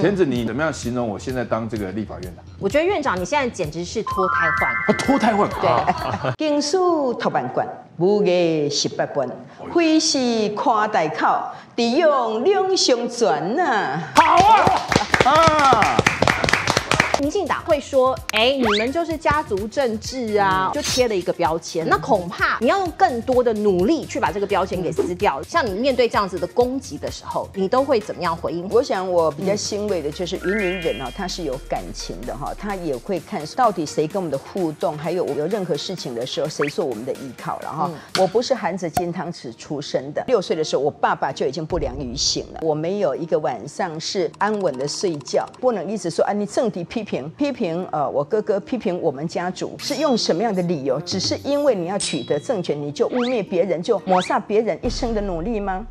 钳子，你怎么样形容我现在当这个立法院长？ 我觉得院长你现在简直是脱胎换脱胎换骨。 对， 经书读万卷，武艺18般，非是看大口，只用两相全呐。 好啊！ 民进党会说，你们就是家族政治啊，就贴了一个标签。那恐怕你要用更多的努力去把这个标签给撕掉。像你面对这样子的攻击的时候，你都会怎么样回应？ 我想我比较欣慰的就是云林人哦，他是有感情的哈，他也会看到底谁跟我们的互动，还有有任何事情的时候，谁做我们的依靠了哈。我不是含着金汤匙出生的，6岁的时候，我爸爸就已经不良于行了。我没有一个晚上是安稳的睡觉，不能一直说你政敌批评我哥哥，批评我们家族，是用什么样的理由？只是因为你要取得政权，你就污蔑别人，就抹杀别人一生的努力吗？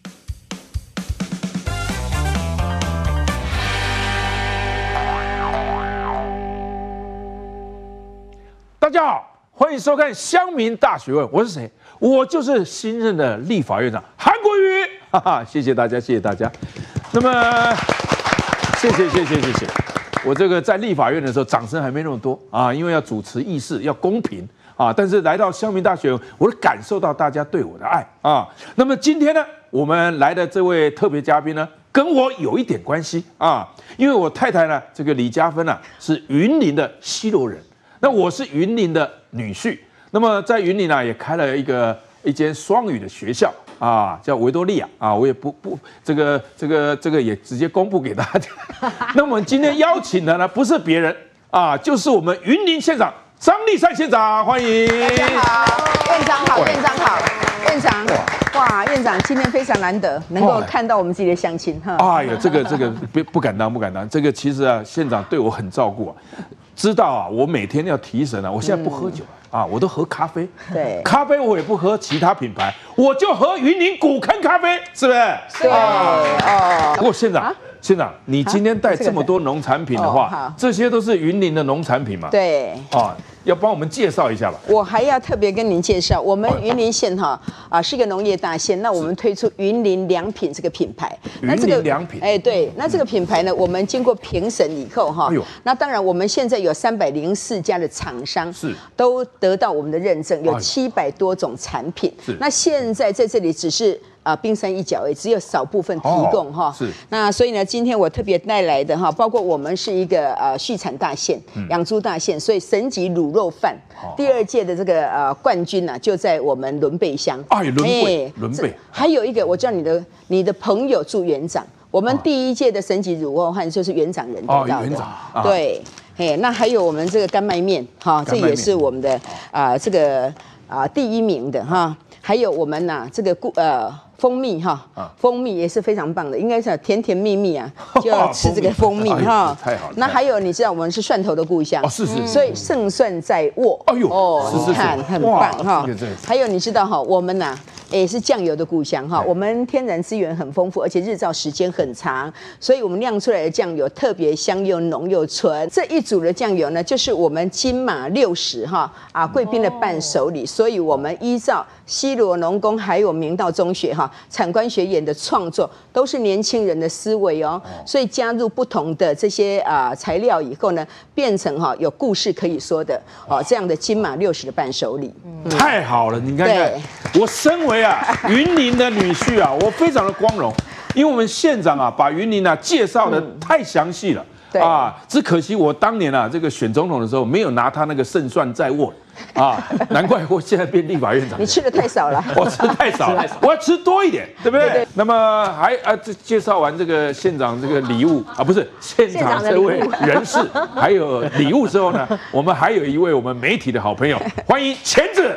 大家好，欢迎收看《乡民大学问》，我是谁？我就是新任的立法院长韩国瑜，哈哈，谢谢大家，谢谢大家。那么，谢谢。我这个在立法院的时候，掌声还没那么多啊，因为要主持议事，要公平啊。但是来到乡民大学，我感受到大家对我的爱啊。那么今天呢，我们来的这位特别嘉宾呢，跟我有一点关系啊，因为我太太呢，这个李嘉芬啊，是云林的西螺人，那我是云林的女婿，那么在云林啊，也开了一间双语的学校。啊，叫维多利亚啊，我也不这个也直接公布给大家。那我们今天邀请的呢，不是别人啊，就是我们云林县长张丽善县长，欢迎。 大家好，院长好，院长好，院长。哇，院长今天非常难得能够看到我们自己的乡亲哈。 哎呀，这个不敢当，这个其实啊，县长对我很照顾啊。知道啊，我每天要提神啊，我现在不喝酒啊，我都喝咖啡。 对， 咖啡我也不喝其他品牌，我就喝云林古坑咖啡，是不是？ 对哦。 不过县长，你今天带这么多农产品的话，这些都是云林的农产品嘛？ 对。 啊，要帮我们介绍一下吧。 我还要特别跟您介绍，我们云林县是一个农业大县，那我们推出云林良品这个品牌。 云林良品。 对，那这个品牌呢，我们经过评审以后那当然我们现在有304家的厂商都得到我们的认证，有700多种产品。那现在在这里只是冰山一角，只有少部分提供是。那所以呢，今天我特别带来的包括我们是一个畜产大县、养猪大县，所以神级卤肉饭第2届的这个冠军就在我们仑背乡。 仑背。 还有一个，我知道你的朋友住园长，我们第1届的神级卤肉饭就是园长人得到的。园长。对。那还有我们这个干麦面这也是我们的这个第1名的还有我们这个蜂蜜蜂蜜也是非常棒的，应该是甜甜蜜蜜就要吃这个蜂蜜太好了。 那还有你知道我们是蒜头的故乡是， 所以胜算在握。 哎呦， 你看很棒还有你知道我们也是酱油的故乡我们天然资源很丰富，而且日照时间很长，所以我们酿出来的酱油特别香又浓又纯。这一组的酱油呢，就是我们金马60贵宾的伴手礼，所以我们依照西螺农工还有明道中学产官学研的创作，都是年轻人的思维所以加入不同的这些材料以后呢，变成有故事可以说的这样的金马60的伴手礼。 太好了，你看看，我身为云林的女婿我非常的光荣，因为我们县长把云林介绍的太详细了。只可惜我当年这个选总统的时候没有拿他那个胜算在握难怪我现在变立法院长。 你吃的太少了， 我吃太少了，我要吃多一点，对不对？那么还介绍完这个县长这个礼物不是县长这位人士，还有礼物之后呢，我们还有一位我们媒体的好朋友，欢迎钳子。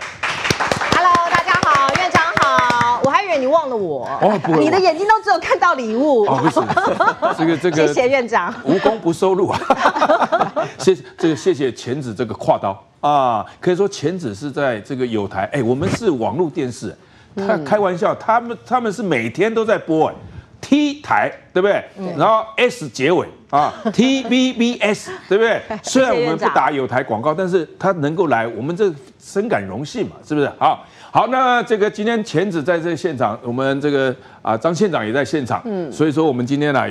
我还以为你忘了我你的眼睛都只有看到礼物不是这个谢谢院长， 无功不收入谢谢钳子这个跨刀可以说钳子是在这个友台我们是网络电视，他开玩笑，他们是每天都在播T 台对不对？然后 S 结尾TVBS 对不对？虽然我们不打友台广告，但是他能够来，我们这深感荣幸嘛，是不是？好，那这个今天钳子在这个现场，我们这个张县长也在现场，所以说我们今天有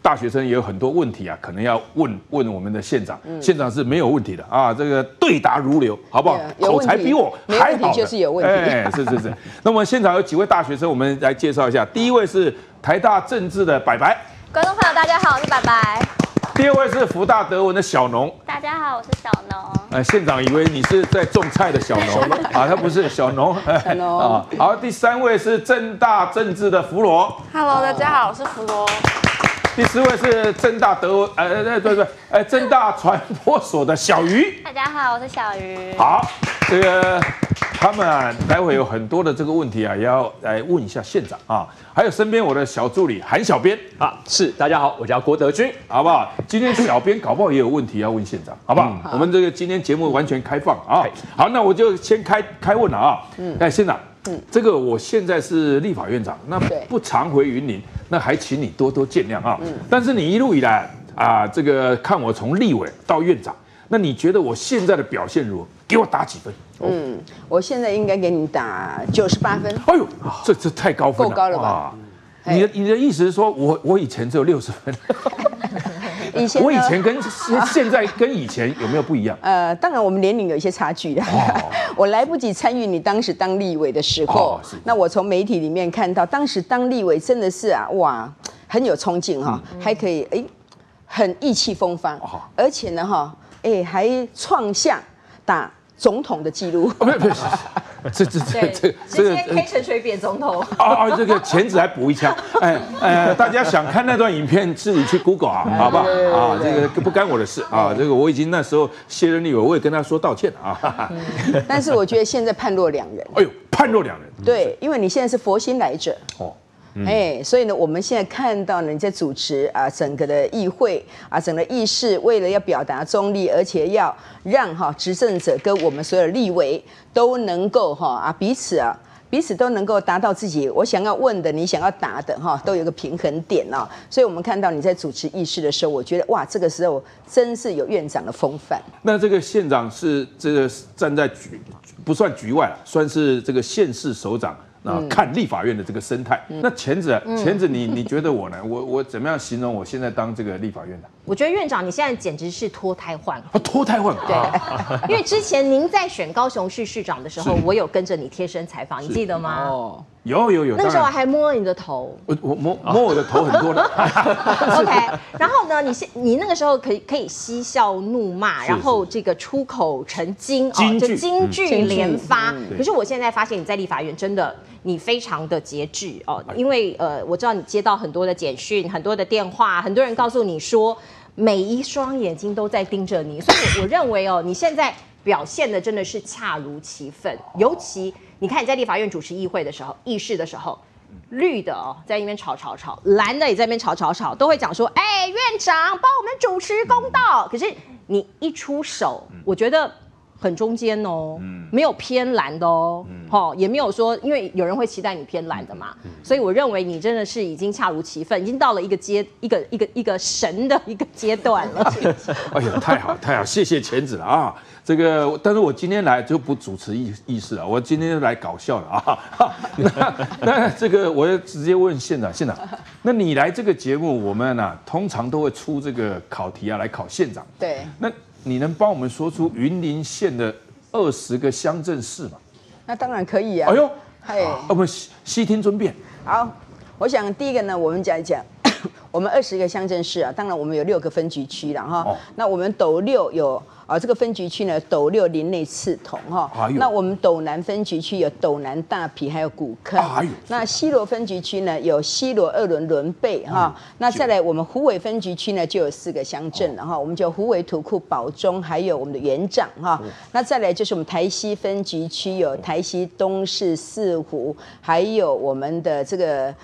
大学生也有很多问题啊，可能要问我们的县长，县长是没有问题的啊，这个对答如流，好不好？口才比我还好， 就是有问题。 哎，是。那么现场有几位大学生，我们来介绍一下。第一位是台大政治的白白， 观众朋友大家好，我是白白。 第二位是福大德文的小农， 大家好，我是小农。 县长以为你是在种菜的小农啊，他不是小农。 小农啊，好，第三位是政大政治的福罗。 Hello， 大家好，我是福罗。 第四位是政大政大传播所的小鱼。 大家好，我是小鱼。 好，这个他们啊，待会有很多的这个问题啊，也要来问一下县长啊，还有身边我的小助理韩小编啊，是，大家好，我叫郭德军， 好不好？今天小编搞不好也有问题要问县长，好不好？我们这个今天节目完全开放啊。好，那我就先开问了啊。县长。这个我现在是立法院长，那不常回云林，那还请你多多见谅啊。但是你一路以来啊，这个看我从立委到院长，那你觉得我现在的表现如何？给我打几分？ 我现在应该给你打98分。 哎呦，这太高分了， 够高了吧？ 你的意思是说我以前只有60分？我以前跟现在跟以前有没有不一样？ 当然我们年龄有一些差距啦。我来不及参与你当时当立委的时候，那我从媒体里面看到，当时当立委真的是啊，哇，很有冲劲哈，还可以很意气风发，而且呢哈，还创下打总统的记录。 直接黑陈水扁总统。 这个钳子还补一枪。大家想看那段影片，自己去 Google 啊，好不好？啊，这个不干我的事啊。这个我已经那时候卸任立委，我也跟他说道歉啊。 但是我觉得现在判若两人。 哎呦，判若两人。 对，因为你现在是佛心来者。所以呢，我们现在看到呢，你在主持整个的议会整个议事，为了要表达中立，而且要让执政者跟我们所有的立委都能够彼此都能够达到自己我想要问的，你想要答的都有个平衡点哦。所以我们看到你在主持议事的时候，我觉得哇，这个时候真是有院长的风范。 那这个县长是这个站在不算局外了，算是这个县市首长。看立法院的这个生态，那钳子，你觉得我呢？我怎么样形容我现在当这个立法院的？ 我觉得院长你现在简直是脱胎换骨。 脱胎换骨。 对，因为之前您在选高雄市市长的时候，我有跟着你贴身采访，你记得吗？ 有。 那个时候还摸了你的头。 我摸我的头很多的。 OK， 然后呢，你那个时候可以嬉笑怒骂，然后这个出口成金就金句连发。可是我现在发现你在立法院真的。你非常的节制因为我知道你接到很多的简讯、很多的电话，很多人告诉你说每一双眼睛都在盯着你，所以我认为你现在表现的真的是恰如其分。尤其你看你在立法院主持议会的时候、议事的时候，绿的在那边吵，蓝的也在那边吵，都会讲说，院长帮我们主持公道。可是你一出手，我觉得。很中间没有偏蓝的也没有说，因为有人会期待你偏蓝的嘛，所以我认为你真的是已经恰如其分，已经到了一个神的一个阶段了。 哎呀，太好，谢谢钳子了啊！这个，但是我今天来就不主持议事了，我今天来搞笑了啊！那这个，我要直接问县长，那你来这个节目，我们通常都会出这个考题来考县长。 对， 那。你能帮我们说出云林县的20个乡镇市吗？ 那当然可以啊。 哎呦，我们悉听尊便。 好，我想第一个呢，我们讲一讲我们20个乡镇市当然我们有6个分局区了哈。那我们斗六有这个分局区呢，斗六林内刺桐那我们斗南分局区有斗南大埤还有古坑。那西螺分局区呢有西螺、二仑、仑背那再来我们虎尾分局区呢就有4个乡镇了我们就虎尾、土库、保中，还有我们的园长那再来就是我们台西分局区有台西、东势、四湖，还有我们的这个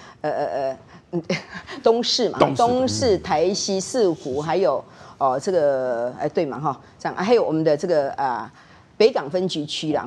东势嘛，东势、台西、四湖，还有这个对嘛这样还有我们的这个北港分局区啦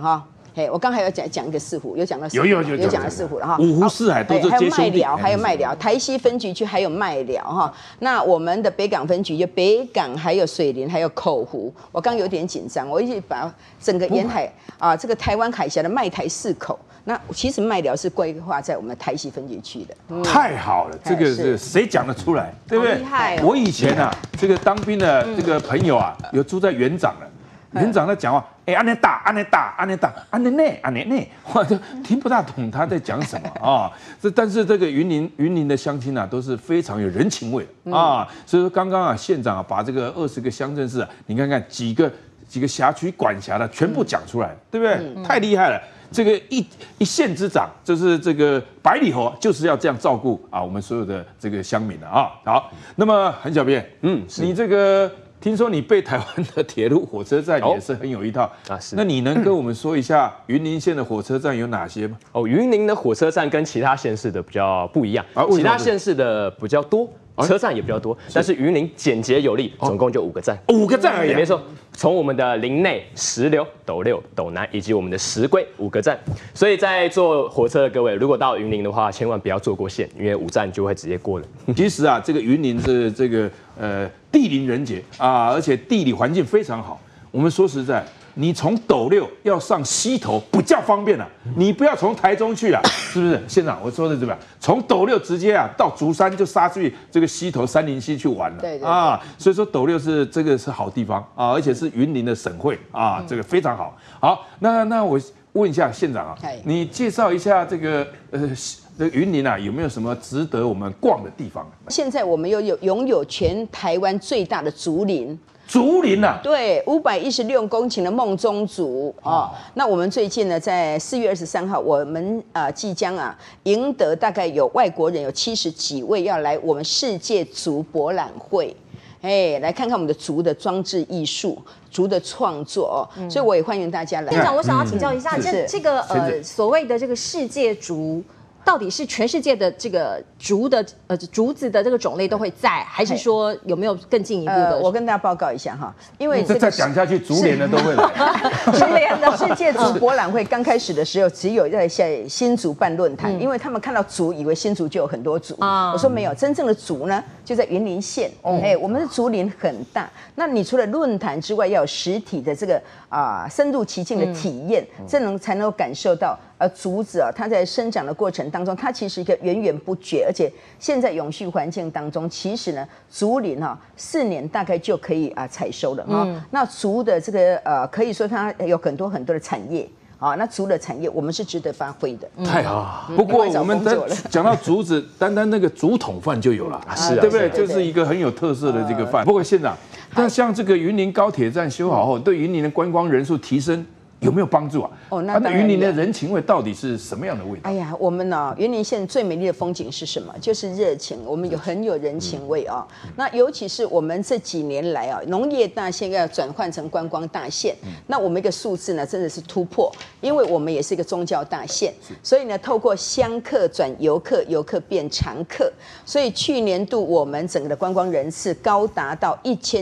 我刚还有讲一个四湖，有讲到有讲到四湖了哈。 五湖四海都是接兄弟， 还有麦寮，台西分局区还有麦寮哈。那我们的北港分局就北港，还有水林，还有口湖。我刚有点紧张，我一直把整个沿海这个台湾海峡的麦台4口。那其实麦寮是规划在我们台西分局区的， 太好了，这个是谁讲得出来，对不对？ 厉害哦！ 我以前啊，这个当兵的这个朋友啊，有住在园长的，园长在讲话，安内大，安内大，安内大，安内内，安内内，我都听不大懂他在讲什么啊。但是这个云林的乡亲啊，都是非常有人情味的啊。所以说刚刚啊，县长啊，把这个20个乡镇市啊，你看看几个辖区管辖的全部讲出来，对不对？太厉害了。这个一县之长，就是这个百里侯，就是要这样照顾啊我们所有的这个乡民的啊。好，那么韩小编，你这个听说你背台湾的铁路火车站也是很有一套啊，是。那你能跟我们说一下云林县的火车站有哪些吗？ 云林的火车站跟其他县市的比较不一样，其他县市的比较多。车站也比较多，但是云林简洁有力，总共就5个站 ，5个站而已。 没错，从我们的林内、石榴、斗六、斗南以及我们的石龟5个站。所以在坐火车的各位，如果到云林的话，千万不要坐过线，因为5站就会直接过了。 其实啊，这个云林是这个地灵人杰啊，而且地理环境非常好。我们说实在。你从斗六要上溪头不叫方便了，你不要从台中去了，是不是？县长，我说的对吧？从斗六直接到竹山就杀去这个溪头杉林溪去玩了， 对所以说斗六这个是好地方啊，而且是云林的省会啊，这个非常好。好，那我问一下县长啊，你介绍一下这个云林啊，有没有什么值得我们逛的地方？ 现在我们拥有全台湾最大的竹林。 竹林啊， 对，516公顷的梦中竹那我们最近呢，在4月23号，我们即将赢得大概有外国人有70几位要来我们世界竹博览会，来看看我们的竹的装置艺术。竹的创作所以我也欢迎大家来。 县长，我想要请教一下，这个所谓的这个世界竹。到底是全世界的这个竹子的这个种类都会在，还是说有没有更进一步的？ 我跟大家报告一下哈，因为再讲下去，竹联的都会来。 竹联的世界竹博览会刚开始的时候，只有在新竹办论坛，因为他们看到竹，以为新竹就有很多竹。我说没有，真正的竹呢就在云林县。我们的竹林很大。那你除了论坛之外，要有实体的这个深入其境的体验，才能够感受到。竹子它在生长的过程当中，它其实一个源源不绝，而且现在永续环境当中，其实呢，竹林4年大概就可以采收了那竹的这个可以说它有很多的产业。那竹的产业我们是值得发挥的。 太好。不过我们讲到竹子，单那个竹筒饭就有了，是对不对？就是一个很有特色的这个饭。不过县长，那像这个云林高铁站修好后，对云林的观光人数提升。有没有帮助啊？那云林的人情味到底是什么样的味道？ 哎呀，我们云林县最美丽的风景是什么？就是热情，我们很有人情味那尤其是我们这几年来农业大县要转换成观光大县，那我们一个数字呢真的是突破，因为我们也是一个宗教大县，所以呢透过香客转游客，游客变常客，所以去年度我们整个的观光人次高达到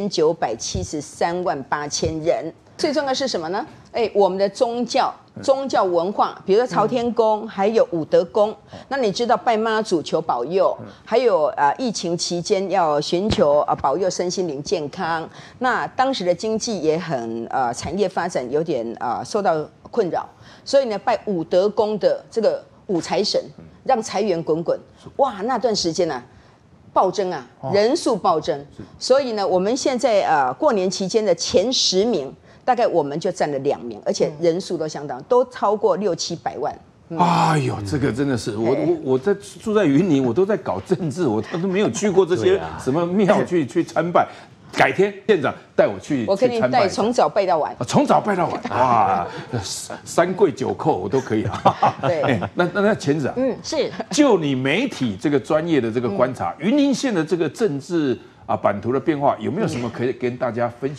1973万8千人。最重要是什么呢？我们的宗教文化，比如说朝天宫，还有武德宫。那你知道拜妈祖求保佑，还有疫情期间要寻求保佑身心灵健康。那当时的经济也很产业发展有点受到困扰，所以呢拜武德宫的这个武财神，让财源滚滚。哇，那段时间暴增人数暴增。所以呢，我们现在过年期间的前10名。大概我们就占了2名，而且人数都相当，都超过600-700万。 哎呦，这个真的是我在住在云林，我都在搞政治，我都没有去过这些什么庙去参拜。改天县长带我去， 我给你带从早拜到晚， 从早拜到晚，哇，3跪9叩我都可以对， 那钳子是就你媒体这个专业的这个观察，云林县的这个政治版图的变化，有没有什么可以跟大家分享？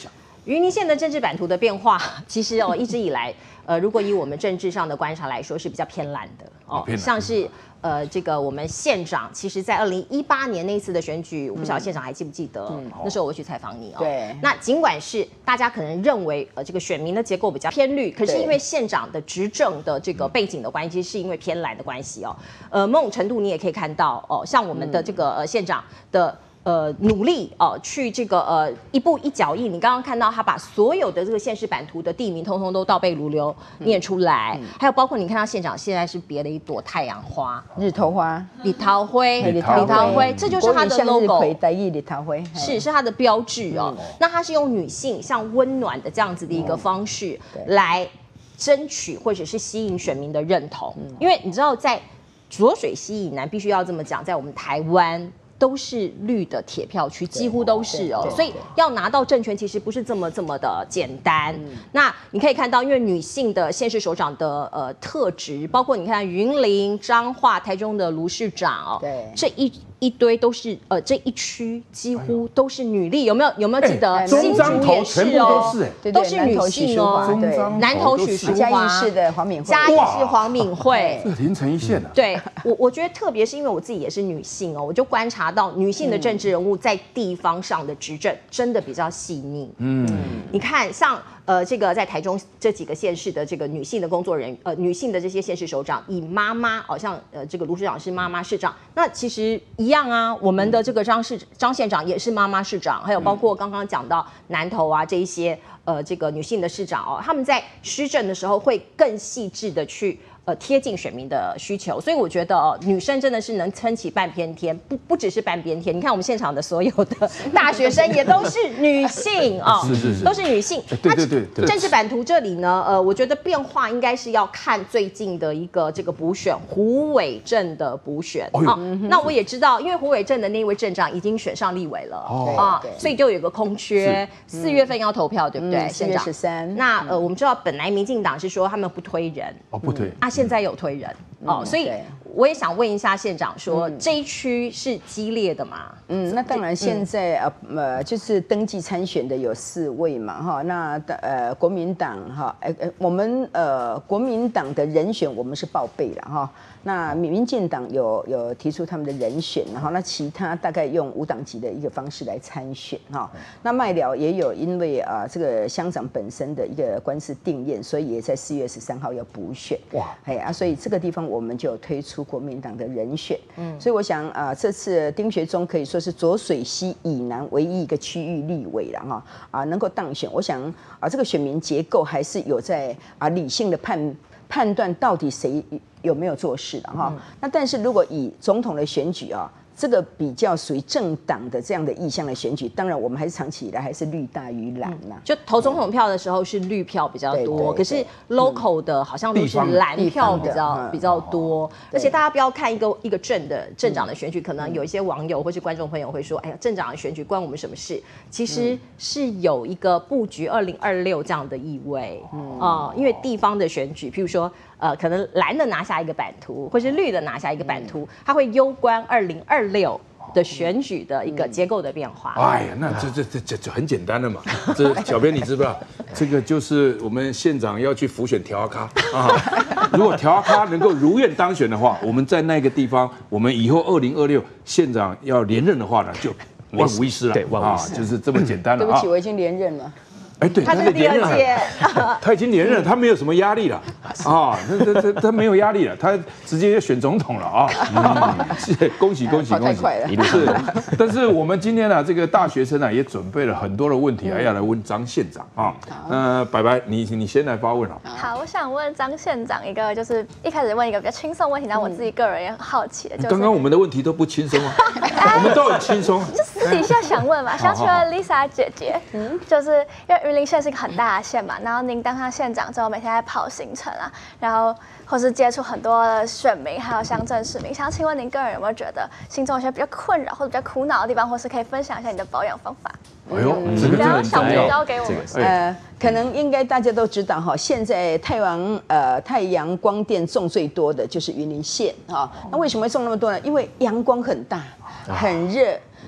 云林县的政治版图的变化，其实一直以来，如果以我们政治上的观察来说，是比较偏蓝的哦，像是这个我们县长，其实在2018年那一次的选举，我不晓得县长还记不记得？那时候我去采访你哦。 对。 那尽管是大家可能认为这个选民的结构比较偏绿，可是因为县长的执政的这个背景的关系，是因为偏蓝的关系哦。某种程度你也可以看到哦，像我们的这个县长的。努力去这个一步一脚印。你刚刚看到他把所有的这个县市版图的地名，通通都倒背如流念出来。还有包括你看到县长现在是别了一朵太阳花， 日头花， 李桃辉，这就是他的 logo。 李桃辉是他的标志哦。那他是用女性像温暖的这样子的一个方式来争取或者是吸引选民的认同，因为你知道在浊水溪以南，必须要这么讲，在我们台湾。都是绿的铁票区，几乎都是哦，所以要拿到政权其实不是这么的简单。那你可以看到，因为女性的县市首长的特质，包括你看云林、彰化、台中的卢市长哦， 对， 这一堆都是这一区几乎都是女力，有没有记得？ 中彰投全部都是都是女性哦。南投许淑华， 嘉义市的黄敏惠， 嘉义市黄敏惠， 这连成一线啊。 对我觉得特别是因为我自己也是女性哦，我就观察到女性的政治人物在地方上的执政真的比较细腻。你看像。这个在台中这几个县市的这个女性的工作人员，女性的这些县市首长，以妈妈，好像这个卢市长是妈妈市长，那其实一样啊。我们的这个张县长也是妈妈市长，还有包括刚刚讲到南投啊这一些这个女性的市长哦，他们在施政的时候会更细致的去。贴近选民的需求，所以我觉得女生真的是能撑起半边天，不只是半边天。你看我们现场的所有的大学生也都是女性哦， 是都是女性。 对。 政治版图这里呢，我觉得变化应该是要看最近的一个这个补选，胡伟正的补选啊。那我也知道，因为胡伟正的那位镇长已经选上立委了啊，所以就有个空缺，4月份要投票，对不对？ 4月13。 那我们知道本来民进党是说他们不推人， 不推啊。现在有推人所以我也想问一下县长说，这一区是激烈的吗？ 那当然，现在就是登记参选的有4位嘛，哈，那国民党哈，我们国民党的人选我们是报备了哈，那民进党有提出他们的人选，然后那其他大概用无党籍的一个方式来参选哈，那麦寮也有因为这个乡长本身的一个官司定验，所以也在4月13号要补选哇，所以这个地方我们就有推出国民党的人选，所以我想这次丁学忠可以说是浊水溪以南唯一一个区域立委了哈，能够当选，我想这个选民结构还是有在理性的判断到底谁有没有做事的哈，那但是如果以总统的选举这个比较属于政党的这样的意向的选举，当然我们还是长期以来还是绿大于蓝呐。 就投总统票的时候是绿票比较多，可是 local 的好像都是蓝票比较多。而且大家不要看一个镇长的选举，可能有一些网友或是观众朋友会说，哎呀，镇长的选举关我们什么事？其实是有一个布局2026这样的意味因为地方的选举，譬如说。可能蓝的拿下一个版图，或是绿的拿下一个版图，它会攸关2026的选举的一个结构的变化。 哎呀，那这很简单的嘛。这小编你知不知道？这个就是我们县长要去辅选调阿卡如果调阿卡能够如愿当选的话，我们在那个地方，我们以后2026县长要连任的话呢，就万无一失了。 对，万无一失， 就是这么简单了。 对不起，我已经连任了。 对， 他是第2届， 他已经连任，他没有什么压力了他没有压力了，他直接就选总统了恭喜！ 太快了， 是。但是我们今天这个大学生也准备了很多的问题要来问张县长白白，你先来发问好，我想问张县长一个，就是一开始问一个比较轻松问题，但我自己个人也很好奇的，就是刚刚我们的问题都不轻松我们都很轻松， 就私底下想问嘛，想请问 Lisa 姐姐，就是因为云林县是一个很大的县嘛，然后您当上县长之后，每天在跑行程然后或是接触很多的选民，还有乡镇市民，想请问您个人有没有觉得心中有些比较困扰或者比较苦恼的地方，或是可以分享一下你的保养方法？ 哎呦，这个很小木交给我们。 可能应该大家都知道现在太阳光电种最多的就是云林县那为什么会种那么多呢？因为阳光很大，很热。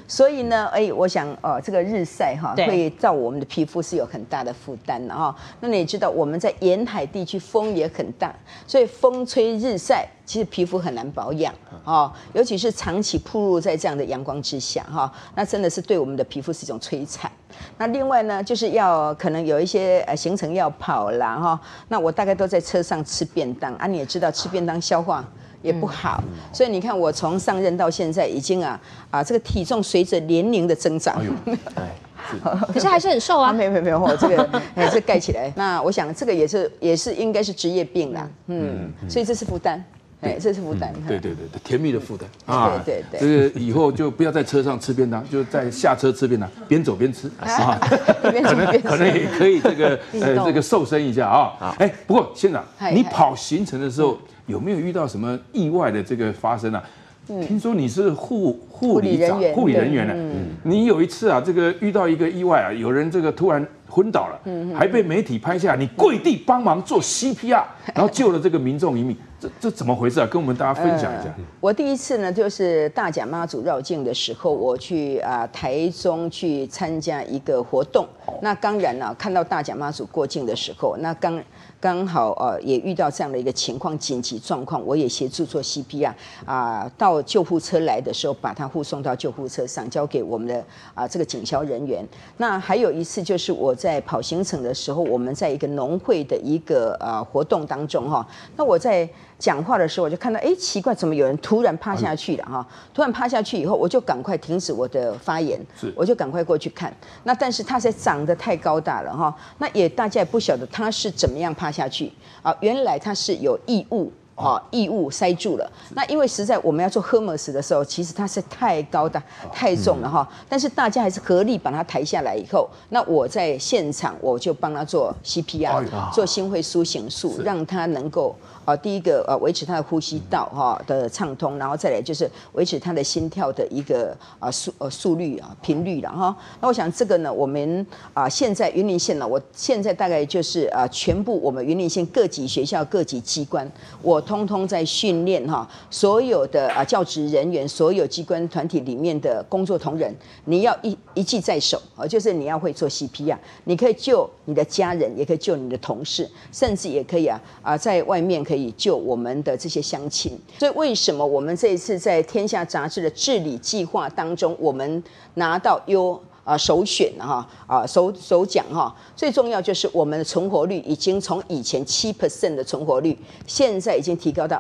所以呢，我想这个日晒哈对会造我们的皮肤是有很大的负担的哈。那你也知道我们在沿海地区风也很大，所以风吹日晒，其实皮肤很难保养尤其是长期暴露在这样的阳光之下那真的是对我们的皮肤是一种摧残。那另外呢，就是可能有一些行程要跑啦那我大概都在车上吃便当你也知道吃便当消化也不好，所以你看我从上任到现在已经这个体重随着年龄的增长。 可是还是很瘦啊。 没有，这个这盖起来。那我想这个也是应该是职业病啦，所以这是负担。这是负担。 对，甜蜜的负担对。 这个以后就不要在车上吃便当，就在下车吃便当，边走边吃可能也可以这个瘦身一下不过县长，你跑行程的时候有没有遇到什么意外的这个发生啊？听说你是护理人员呢，你有一次这个遇到一个意外有人这个突然昏倒了，还被媒体拍下，你跪地帮忙做 CPR， 然后救了这个民众一命，这怎么回事跟我们大家分享一下。 我第一次呢，就是大甲妈祖绕境的时候，我去台中去参加一个活动，那当然看到大甲妈祖过境的时候，那刚好也遇到这样的一个情况，紧急状况，我也协助做 CPR 到救护车来的时候，把他护送到救护车上，交给我们的这个警消人员。那还有一次就是我在跑行程的时候，我们在一个农会的一个活动当中那我在讲话的时候，我就看到奇怪，怎么有人突然趴下去了突然趴下去以后，我就赶快停止我的发言，我就赶快过去看。那但是他是长得太高大了那大家也不晓得他是怎么样趴下去原来他是有异物塞住了。那因为实在我们要做 Hermes 的时候，其实它是太高大太重了但是大家还是合力把它抬下来以后，那我在现场我就帮他做 CPR，做心肺苏醒术，让他能够第一个维持他的呼吸道的畅通，然后再来就是维持他的心跳的一个速率频率了那我想这个呢，我们现在云林县呢，我现在大概就是全部我们云林县各级学校各级机关，我通通在训练所有的教职人员，所有机关团体里面的工作同仁，你要一技在手就是你要会做 CPR， 你可以救你的家人，也可以救你的同事，甚至也可以在外面可以救我们的这些乡亲。所以为什么我们这一次在天下杂志的治理计划当中，我们拿到首选首奖最重要就是我们的存活率已经从以前7% 的存活率，现在已经提高到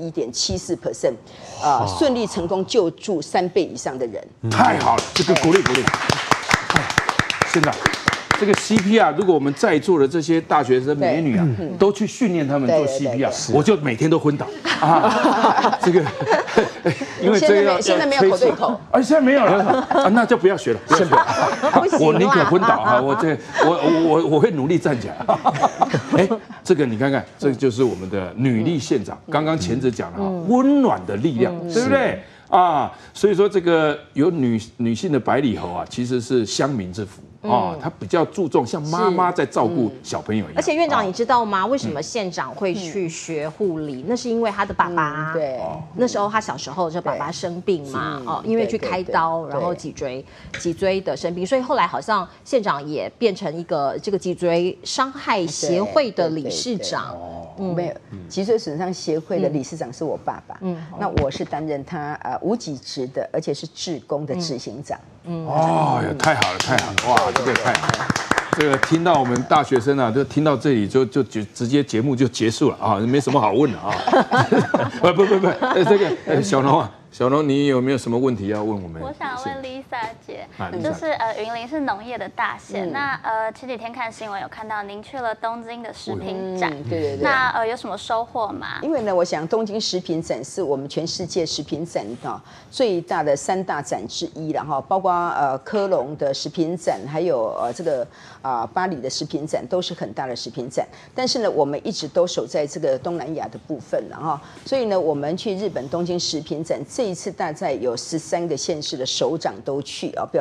21.74%，顺利成功救助3倍以上的人。 太好了，这个鼓励。县长，这个 CPR， 如果我们在座的这些大学生美女都去训练他们做 CPR， 我就每天都昏倒这个，因为这个现在没有口对口， 现在没有了那就不要学了，不要学了，我宁可昏倒我会努力站起来。这个你看看，这就是我们的女力县长，刚刚前者讲了温暖的力量，对不对？所以说这个有女性的百里侯其实是乡民之福她比较注重像妈妈在照顾小朋友一样。 而且院长，你知道吗？为什么县长会去学护理？那是因为他的爸爸， 对， 那时候他小时候就爸爸生病嘛，因为去开刀，然后脊椎的生病，所以后来好像县长也变成一个这个脊椎伤害协会的理事长。 没有，脊椎损伤协会的理事长是我爸爸，那我是担任他无给职的，而且是志工的执行长。 太好了，哇，这个太好了。这个听到我们大学生就听到这里就直接节目就结束了没什么好问的不，这个小农，你有没有什么问题要问我们？ 我想问 Lisa 姐，就是云林是农业的大县，那前几天看新闻有看到您去了东京的食品展， 对， 那有什么收获吗？ 因为呢，我想东京食品展是我们全世界食品展最大的3大展之一了包括科隆的食品展，还有这个巴黎的食品展，都是很大的食品展。但是呢，我们一直都守在这个东南亚的部分所以呢，我们去日本东京食品展这一次大概有13个县市的首长都去表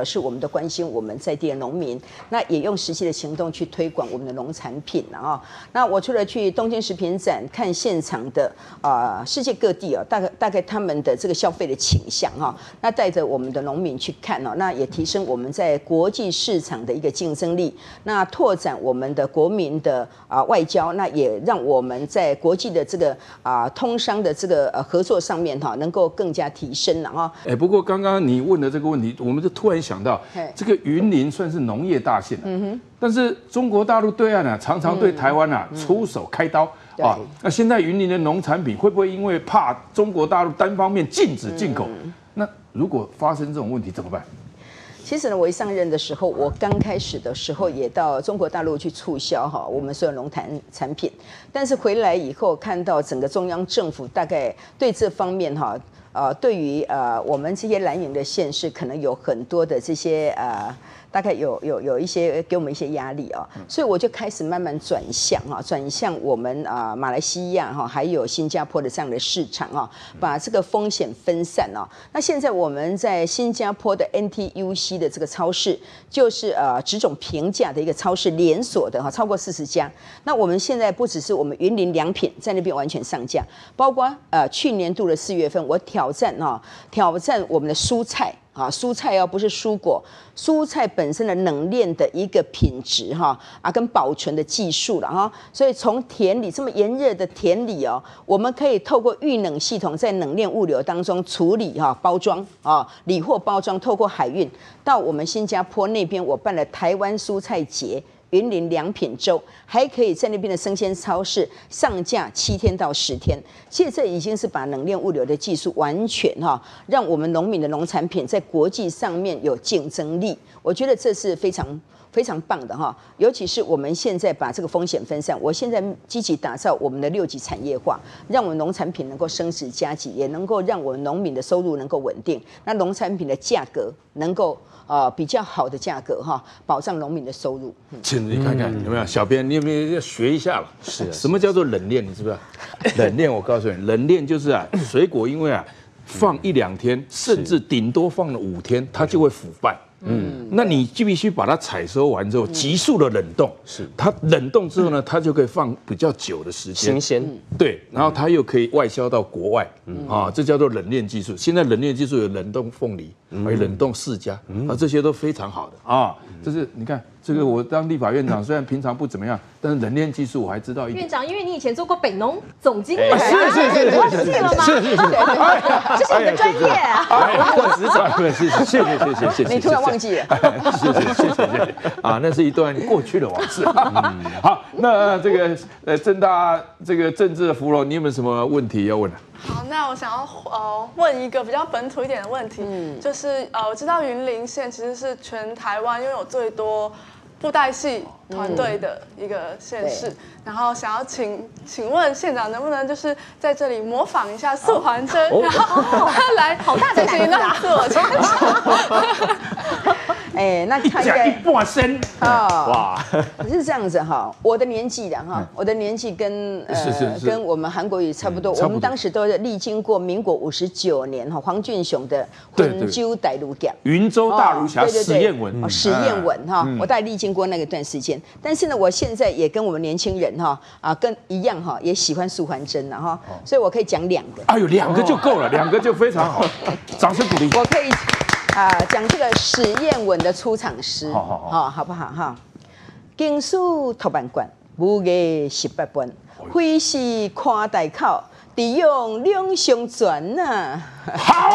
表示我们的关心我们在地的农民，那也用实际的行动去推广我们的农产品啊。那我除了去东京食品展看现场的世界各地大概他们的这个消费的倾向那带着我们的农民去看那也提升我们在国际市场的一个竞争力，那拓展我们的国民的外交，那也让我们在国际的这个通商的这个合作上面能够更加提升了不过刚刚你问的这个问题，我们就突然想到，这个云林算是农业大县但是中国大陆对岸常常对台湾出手开刀那现在云林的农产品会不会因为怕中国大陆单方面禁止进口，那如果发生这种问题怎么办？ 其实呢，我一上任的时候，我刚开始的时候也到中国大陆去促销我们所有农产品，但是回来以后看到整个中央政府大概对这方面对于我们这些蓝营的县市可能有很多的这些大概有一些给我们一些压力所以我就开始慢慢转向我们马来西亚还有新加坡的这样的市场把这个风险分散那现在我们在新加坡的 NTUC 的这个超市，就是只种平价的一个超市连锁的超过40家。那我们现在不只是我们云林良品在那边完全上架，包括去年度的4月份，我挑战我们的蔬菜。蔬菜不是蔬果，蔬菜本身的冷链的一个品质跟保存的技术了所以从田里这么炎热的田里我们可以透过预冷系统在冷链物流当中处理包装理货包装，透过海运到我们新加坡那边，我办了台湾蔬菜节。云林良品周还可以在那边的生鲜超市上架7天到10天，其实这已经是把冷链物流的技术完全让我们农民的农产品在国际上面有竞争力。我觉得这是非常非常棒的尤其是我们现在把这个风险分散，我现在积极打造我们的6级产业化，让我们农产品能够升值加级，也能够让我们农民的收入能够稳定，那农产品的价格能够比较好的价格保障农民的收入。 你看看有没有？小编，你有没有要学一下了？是什么叫做冷链？你知不知道？冷链，我告诉你，冷链就是水果因为放1、2天，甚至顶多放了5天，它就会腐败。那你就必须把它采收完之后，急速的冷冻。是，它冷冻之后呢，它就可以放比较久的时间， 新鲜。 对，然后它又可以外销到国外。这叫做冷链技术。现在冷链技术有冷冻凤梨，还有冷冻释迦，这些都非常好的这是你看。这个我当立法院长，虽然平常不怎么样，但是冷链技术我还知道一点。 院长，因为你以前做过北农总经理， 是， 忘记了吗？这是你的专业过职场，谢谢。 你突然忘记了， 谢那是一段过去的往事。好，那这个政大这个政治的芙蓉，你有没有什么问题要问的？ 好，那我想要问一个比较本土一点的问题，就是我知道云林县其实是全台湾拥有最多布袋戏团队的一个县市，然后想要请问县长能不能就是在这里模仿一下素还真，然后来进行那自我介绍。 那他应该一半身哇，是这样子我的年纪的我的年纪跟我们韩国瑜差不多，我们当时都历经过民国59年黄俊雄的魂州大儒甲、 云州大儒侠史艳文史艳文我大概历经过那个段时间，但是呢，我现在也跟我们年轻人跟一样也喜欢素还真所以我可以讲2个。 哎呦，2个就够了，2个就非常好，掌声鼓励。 我可以讲这个史艳文的出场诗，好不好经书托办馆，武艺18本，非是看大口，只用两相传呐。 好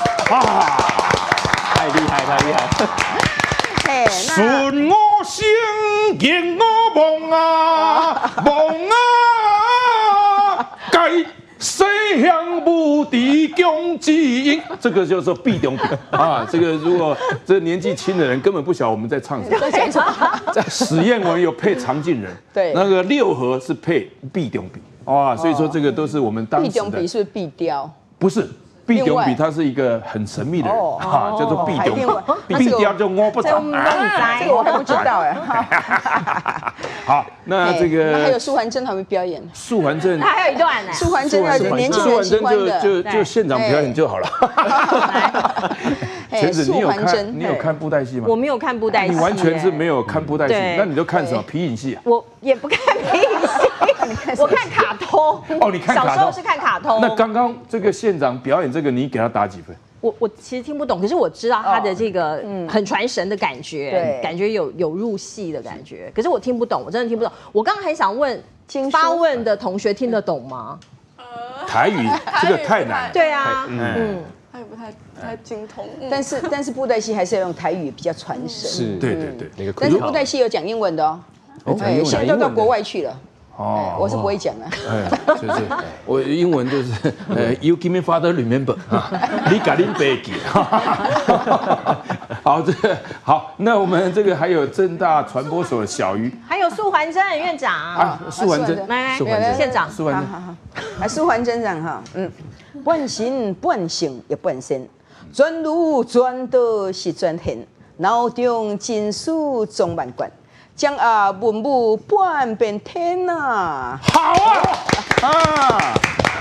太厉害！ 顺我心，迎我梦该西乡不敌公鸡音，这个叫做避中比这个如果这年纪轻的人根本不晓得我们在唱什么。史艳文有配常进人， 对， 那个六合是配避中比所以说这个都是我们当时的。 避中比是避雕， 不是。避中比他是一个很神秘的人叫做避中比，避雕就摸不着。 这个我还不知道好，那这个还有素还真还没表演。 素还真他还有一段呢。 素还真年轻人喜欢的， 就现场表演就好了。 全子，你有素还真你有看布袋戏吗？ 我没有看布袋戏， 你完全是没有看布袋戏， 对那你都看什么皮影戏啊？ 我也不看皮影戏，我看卡通。 哦，你看卡通， 小时候是看卡通。 那刚刚这个县长表演这个，你给他打几分？ 我其实听不懂，可是我知道他的这个很传神的感觉， 对感觉有入戏的感觉。可是我听不懂，我真的听不懂。我刚刚还想问，发问的同学听得懂吗？ 台语这个太难。 对啊， 他也不太精通。 但是布袋戏还是要用台语比较传神。 是， 对对对， 那个但是布袋戏有讲英文的哦，现在都到国外去了。哦，我是不会讲的。 就是我英文就是You give me father remember 啊，你赶紧背记。好，好，那我们这个还有政大传播所的小鱼， 还有素还真院长啊，素还真， 来素还真县长， 素还真， 来素还真长哈，半心半性也半身，转路转到是转现，脑中金属总万贯。将文武半边天呐！ 好啊！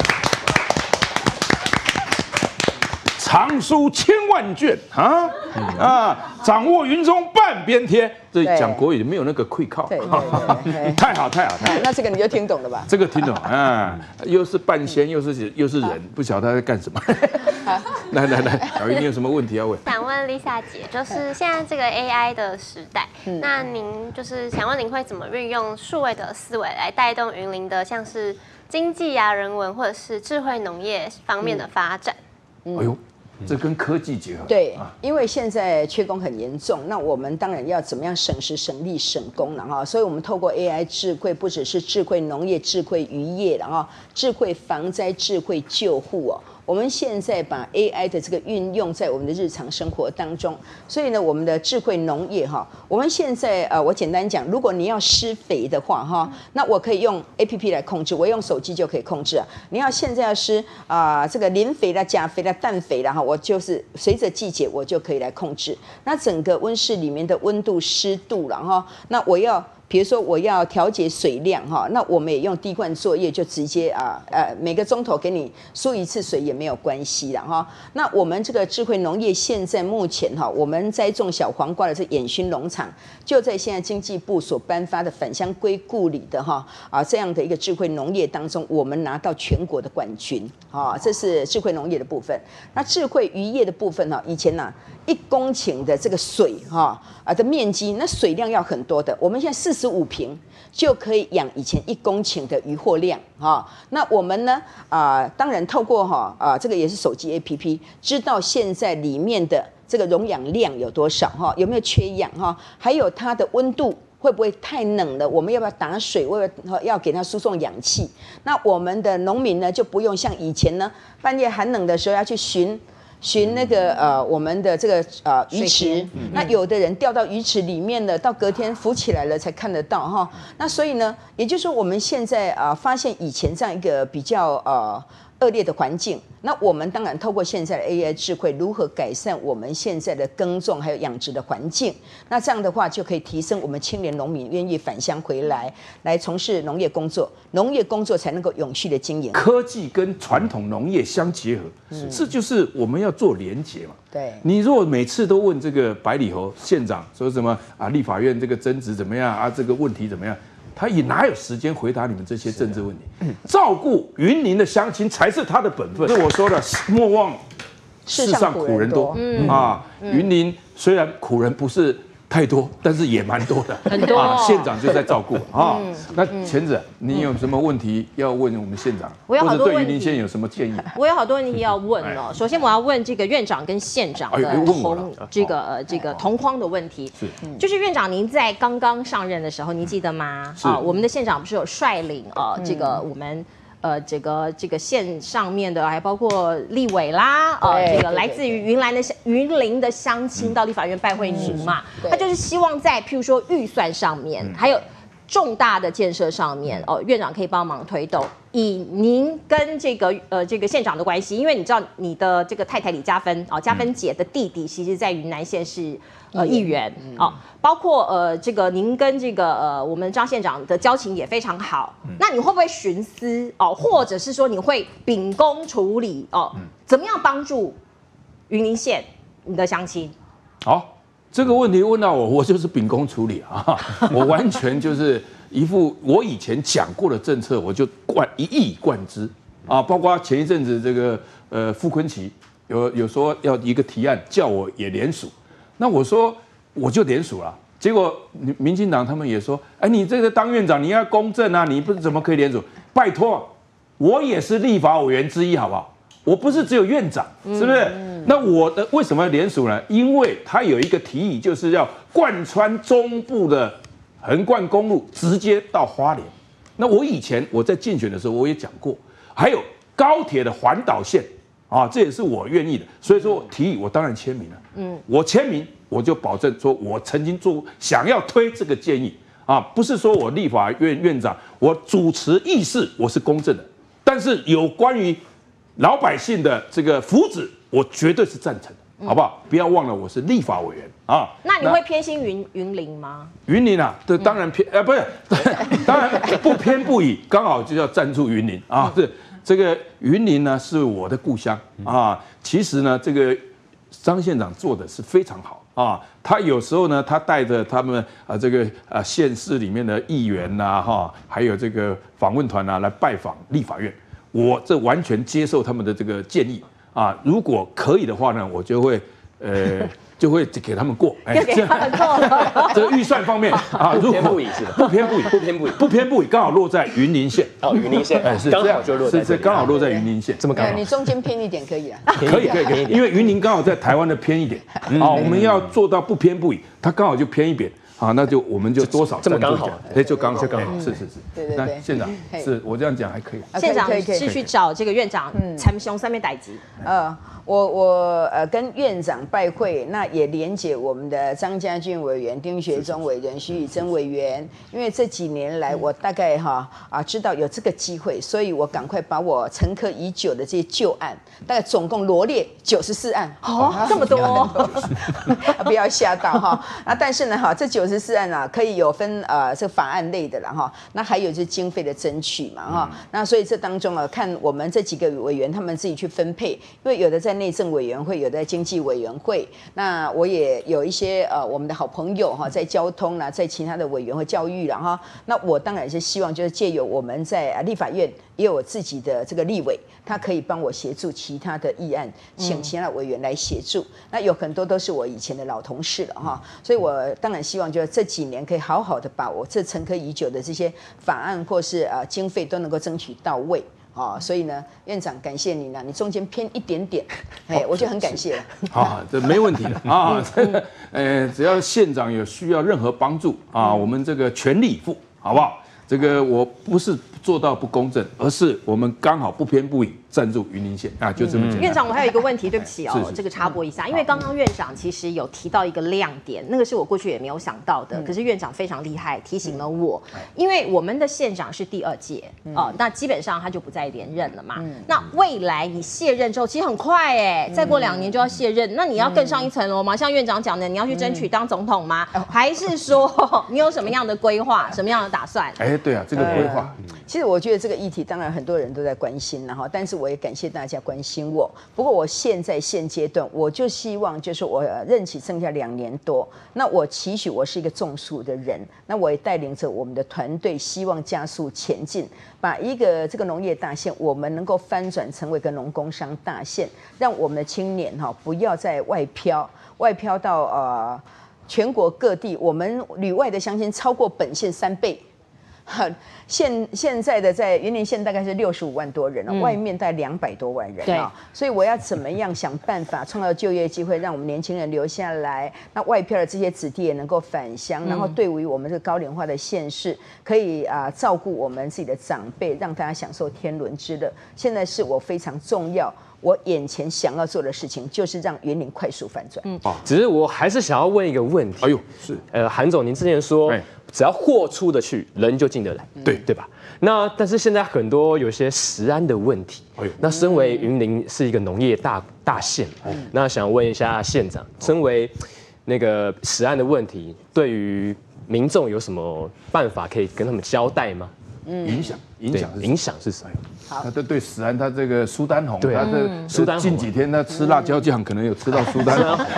藏书千万卷掌握云中半边天。这讲国语没有那个愧靠。 对， 太好。 那这个你就听懂了吧？ 这个听懂啊，又是半仙，又是人，不晓得他在干什么。来，小鱼，你有什么问题要问？ 想问 Lisa 姐，就是现在这个 AI 的时代，那您就是想问您会怎么运用数位的思维来带动云林的像是经济啊、人文或者是智慧农业方面的发展？ 哎呦，这跟科技结合。 对，因为现在缺工很严重，那我们当然要怎么样省时、省力、省工了哈。所以我们透过 AI 智慧，不只是智慧农业、智慧渔业，然后智慧防灾、智慧救护哦。我们现在把 AI 的这个运用在我们的日常生活当中，所以呢，我们的智慧农业哈，我们现在我简单讲，如果你要施肥的话哈，那我可以用 APP 来控制，我用手机就可以控制啊。你要现在要施这个磷肥啦、钾肥啦、氮肥啦哈，我就是随着季节我就可以来控制。那整个温室里面的温度、湿度啦哈，那我要。比如说我要调节水量哈，那我们也用滴灌作业，就直接每个钟头给你输一次水也没有关系啦哈。那我们这个智慧农业现在目前哈，我们栽种小黄瓜的这衍熏农场，就在现在经济部所颁发的返乡归故里的这样的一个智慧农业当中，我们拿到全国的冠军啊，这是智慧农业的部分。那智慧渔业的部分以前1公顷的这个水的面积，那水量要很多的，我们现在45坪就可以养以前1公顷的渔获量那我们呢当然透过这个也是手机 APP， 知道现在里面的这个溶氧量有多少有没有缺氧还有它的温度会不会太冷了？我们要不要打水？要给它输送氧气？那我们的农民呢就不用像以前呢半夜寒冷的时候要去寻那个我们的这个鱼池，那有的人掉到鱼池里面了，到隔天浮起来了才看得到那所以呢，也就是说我们现在发现以前这样一个比较恶劣的环境，那我们当然透过现在的 AI 智慧，如何改善我们现在的耕种还有养殖的环境？那这样的话就可以提升我们青年农民愿意返乡回来从事农业工作，农业工作才能够永续的经营。 科技跟传统农业相结合，这就是我们要做连结嘛。 对， 你如果每次都问这个百里侯县长说什么立法院这个争执怎么样这个问题怎么样？他也哪有时间回答你们这些政治问题？照顾云林的乡亲才是他的本分。是我说的，莫忘世上苦人多云林虽然苦人不是太多，但是也蛮多的， 很多县长就在照顾那钱子，你有什么问题要问我们县长？ 我有好多问题， 或者对云林县有什么建议？ 我有好多问题要问哦。首先我要问这个院长跟县长的这个同框的问题，就是院长您在刚刚上任的时候，您记得吗？我们的县长不是有率领这个我们。这个县上面的，还包括立委啦，这个来自于云林的乡亲到立法院拜会您嘛，他就是希望在譬如说预算上面，还有重大的建设上面，院长可以帮忙推动。以您跟这个县长的关系，因为你知道你的这个太太李嘉芬嘉芬姐的弟弟，其实在云南县是议员包括这个您跟这个我们张县长的交情也非常好。那你会不会徇私或者是说你会秉公处理怎么样帮助云林县你的乡亲？ 好，这个问题问到我就是秉公处理啊，我完全就是一副我以前讲过的政策，我就一以贯之啊，包括前一阵子这个傅昆萁有说要一个提案叫我也联署，那我说我就联署了。结果民进党他们也说，哎，你这个当院长你要公正啊，你不是怎么可以联署？拜托，我也是立法委员之一，好不好？我不是只有院长，是不是？那我的为什么要联署呢？因为他有一个提议，就是要贯穿中部的横贯公路，直接到花莲。那我以前我在竞选的时候我也讲过，还有高铁的环岛线啊，这也是我愿意的。所以说我提议，我当然签名了。我签名。我就保证说，我曾经想要推这个建议啊，不是说我立法院院长，我主持议事我是公正的，但是有关于老百姓的这个福祉，我绝对是赞成的，好不好？不要忘了我是立法委员啊。 那你会偏心云林吗？ 云林啊，对，当然偏，不是，当然不偏不倚，刚好就要赞助云林啊。这个云林呢是我的故乡啊，其实呢这个张县长做的是非常好。啊，他有时候呢，他带着他们这个县市里面的议员呐，哈，还有这个访问团呐，来拜访立法院。我这完全接受他们的这个建议啊，如果可以的话呢，我就会给他们过， 给他们过。 这个预算方面啊， 不偏不倚是吧？ 不偏不倚，刚好落在云林县。 哦，云林县， 是刚好就落在， 刚好落在云林县， 这么刚好。 你中间偏一点可以啊？ 可以，因为云林刚好在台湾的偏一点啊，我们要做到不偏不倚，它刚好就偏一边。啊，那就我们就多少这么刚好， 哎，就刚好，是， 对。 那县长是我这样讲还可以， 县长是去找这个院长参详上面代志。 我跟院长拜会，那也连结我们的张家俊委员、丁学忠委员、徐以真委员，因为这几年来我大概知道有这个机会，所以我赶快把我沉疴已久的这些旧案，大概总共罗列94案， 这么多， 不要吓到哈。那但是呢这94案啊，可以有分这个法案类的啦哈，那还有就是经费的争取嘛哈，那所以这当中看我们这几个委员他们自己去分配，因为有的在内政委员会，有的在经济委员会，那我也有一些我们的好朋友在交通啦，在其他的委员会教育啦哈，那我当然是希望就是借由我们在立法院也有我自己的这个立委，他可以帮我协助其他的议案，请其他的委员来协助，那有很多都是我以前的老同事了哈，所以我当然希望就是这几年可以好好的把我这沉疴已久的这些法案或是经费都能够争取到位。所以呢，院长感谢你呢，你中间偏一点点，我就很感谢了。 好，这没问题的啊，只要县长有需要任何帮助啊，我们这个全力以赴，好不好？这个我不是做到不公正，而是我们刚好不偏不倚赞助云林县啊，就这么简单。 院长，我还有一个问题，对不起哦，这个插播一下，因为刚刚院长其实有提到一个亮点，那个是我过去也没有想到的，可是院长非常厉害，提醒了我，因为我们的县长是第2届那基本上他就不再连任了嘛。那未来你卸任之后，其实很快再过2年就要卸任，那你要更上一层楼吗？像院长讲的，你要去争取当总统吗？还是说你有什么样的规划，什么样的打算？ 对啊，这个规划。 其实我觉得这个议题当然很多人都在关心了哈，但是我也感谢大家关心我。不过我现阶段，我就希望就是我任期剩下2年多，那我期许我是一个种树的人，那我也带领着我们的团队，希望加速前进，把一个这个农业大县，我们能够翻转成为一个农工商大县，让我们的青年不要再外漂到全国各地，我们旅外的乡亲超过本县3倍。现在的在云林县大概是65万多人外面大概200多万人所以我要怎么样想办法创造就业机会，让我们年轻人留下来，那外漂的这些子弟也能够返乡，然后对于我们这个高龄化的县市，可以照顾我们自己的长辈，让大家享受天伦之乐。现在是我非常重要。我眼前想要做的事情就是让云林快速反转。 只是我还是想要问一个问题。是，韩总，您之前说，只要货出得去，人就进得来，对吧？那但是现在很多有些食安的问题。那身为云林是一个农业大县，那想问一下县长，身为那个食安的问题，对于民众有什么办法可以跟他们交代吗？ 影响是什么？ 他对食安，他这个苏丹红， 对啊， 苏丹近几天他吃辣椒酱，可能有吃到苏丹红。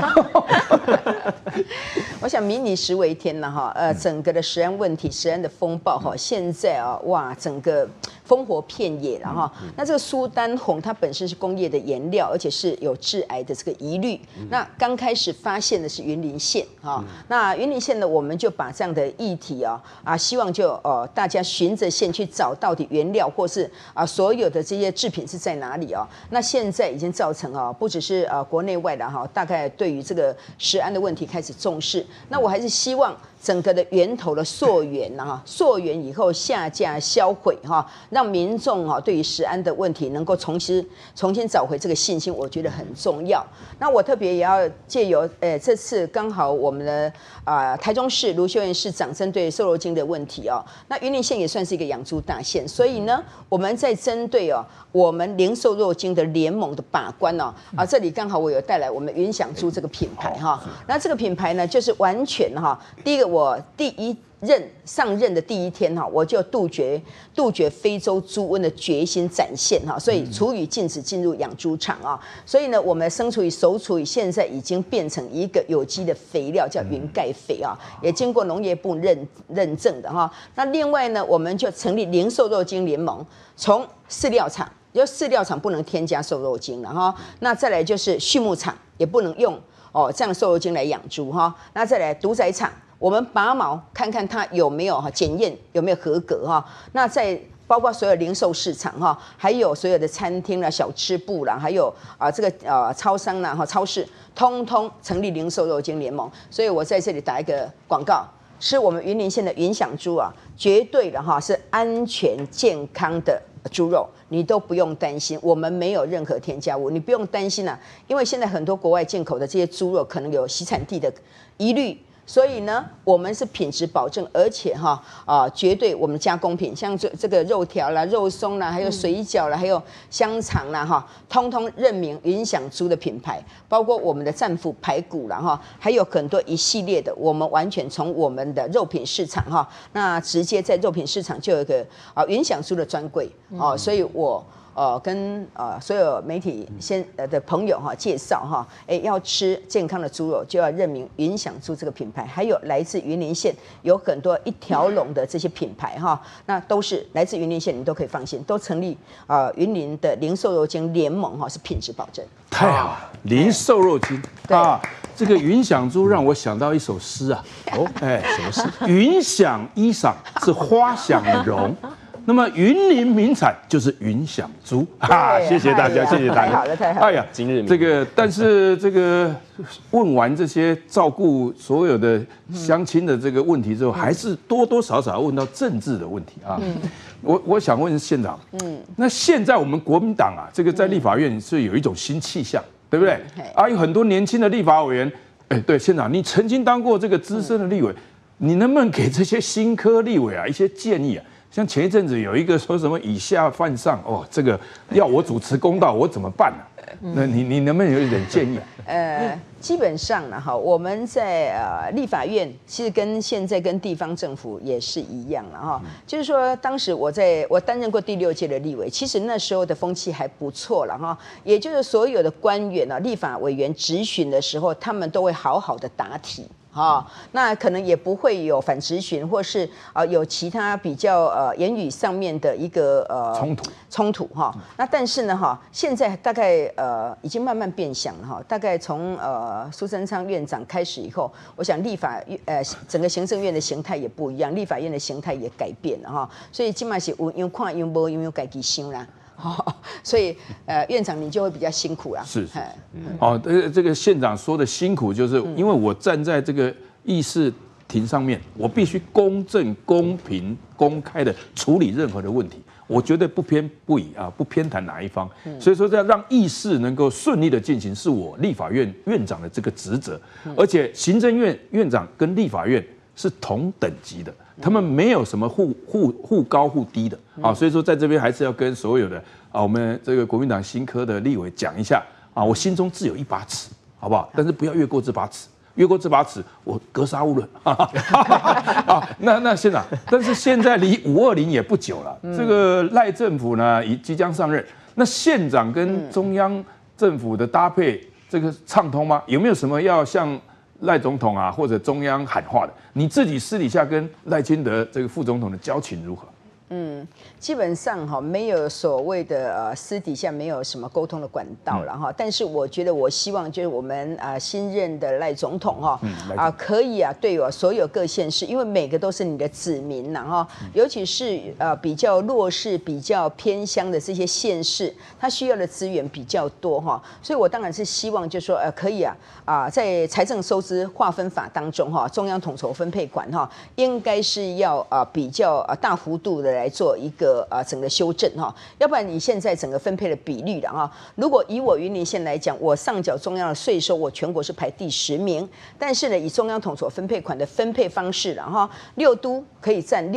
我想民以食为天了哈，整个的食安问题、食安的风暴哈，现在啊，哇，整个烽火遍野了哈。那这个苏丹红它本身是工业的原料，而且是有致癌的这个疑虑。那刚开始发现的是云林县哈，那云林县呢，我们就把这样的议题希望就大家循着线去找到底原料或是所有的这些制品是在哪里啊？那现在已经造成不只是国内外的哈，大概对于这个食安的问题开始重视。那我还是希望整个的源头的溯源溯源以后下架销毁让民众对于食安的问题能够重新找回这个信心，我觉得很重要。那我特别也要借由这次刚好我们的台中市卢秀燕市长针对瘦肉精的问题那云林县也算是一个养猪大县，所以呢我们在针对我们零瘦肉精的联盟的把关这里刚好我有带来我们云享猪这个品牌那这个品牌呢就是完全第一个我上任的第一天我就杜绝非洲猪瘟的决心展现所以厨余禁止进入养猪场所以呢我们的生厨余、熟厨余现在已经变成一个有机的肥料，叫云钙肥也经过农业部认证的那另外呢我们就成立零瘦肉精联盟，从饲料厂，因为饲料厂不能添加瘦肉精了那再来就是畜牧场也不能用这样的瘦肉精来养猪那再来屠宰场，我们拔毛看看它有没有检验有没有合格那在包括所有零售市场还有所有的餐厅啦、小吃部啦，还有这个超商啦、超市，通通成立零瘦肉精联盟。所以我在这里打一个广告，吃我们云林县的云享猪绝对的是安全健康的猪肉，你都不用担心，我们没有任何添加物，你不用担心因为现在很多国外进口的这些猪肉可能有洗产地的疑虑。所以呢，我们是品质保证，而且绝对我们加工品，像这个肉条啦、肉松啦，还有水饺啦，还有香肠啦通通认明云享猪的品牌，包括我们的战斧排骨啦还有很多一系列的，我们完全从我们的肉品市场那直接在肉品市场就有一个云享猪的专柜所以我。跟所有媒体的朋友介绍要吃健康的猪肉就要认明云享猪这个品牌，还有来自云林县有很多一条龙的这些品牌那都是来自云林县，你都可以放心，都成立云林的零瘦肉精联盟是品质保证。 太好了，零瘦肉精这个云享猪让我想到一首诗什么诗？云享衣裳是花享容。那么云林名产就是云享猪谢谢大家，谢谢大家。 好了，太好了。 哎呀，今日这个，但是这个问完这些照顾所有的乡亲的这个问题之后，还是多多少少问到政治的问题我想问县长，那现在我们国民党这个在立法院是有一种新气象，对不对？有很多年轻的立法委员，对，县长，你曾经当过这个资深的立委，你能不能给这些新科立委一些建议像前一阵子有一个说什么以下犯上这个要我主持公道，我怎么办那你能不能有一点建议基本上我们在立法院其实跟现在跟地方政府也是一样就是说当时我担任过第6届的立委，其实那时候的风气还不错了也就是所有的官员立法委员质询的时候，他们都会好好的答题。那可能也不会有反质询，或是有其他比较言语上面的一个冲突那但是呢现在大概已经慢慢变相了大概从苏贞昌院长开始以后，我想立法整个行政院的形态也不一样，立法院的形态也改变了所以基本上是有看有无有改己想啦。所以院长你就会比较辛苦啦。 是这个县长说的辛苦，就是因为我站在这个议事庭上面，我必须公正、公平、公开的处理任何的问题，我绝对不偏不倚不偏袒哪一方。所以说，要让议事能够顺利的进行，是我立法院院长的这个职责。而且行政院院长跟立法院是同等级的。他们没有什么互高互低的所以说在这边还是要跟所有的我们这个国民党新科的立委讲一下我心中自有一把尺，好不好？但是不要越过这把尺越过这把尺，我格杀勿论啊。那县长，但是现在离520也不久了，这个赖政府呢即将上任，那县长跟中央政府的搭配这个畅通吗？有没有什么要向赖总统啊或者中央喊话的？你自己私底下跟赖清德这个副总统的交情如何？ 基本上哈没有所谓的私底下没有什么沟通的管道了哈，但是我觉得我希望就是我们新任的赖总统哈可以对我所有各县市，因为每个都是你的子民呐哈，尤其是比较弱势、比较偏乡的这些县市，它需要的资源比较多哈，所以我当然是希望就是说可以在财政收支划分法当中哈，中央统筹分配管哈，应该是要比较大幅度的来做一个整个修正哈，要不然你现在整个分配的比率了哈，如果以我云林县来讲，我上缴中央的税收，我全国是排第10名，但是呢，以中央统筹分配款的分配方式了哈，6都可以占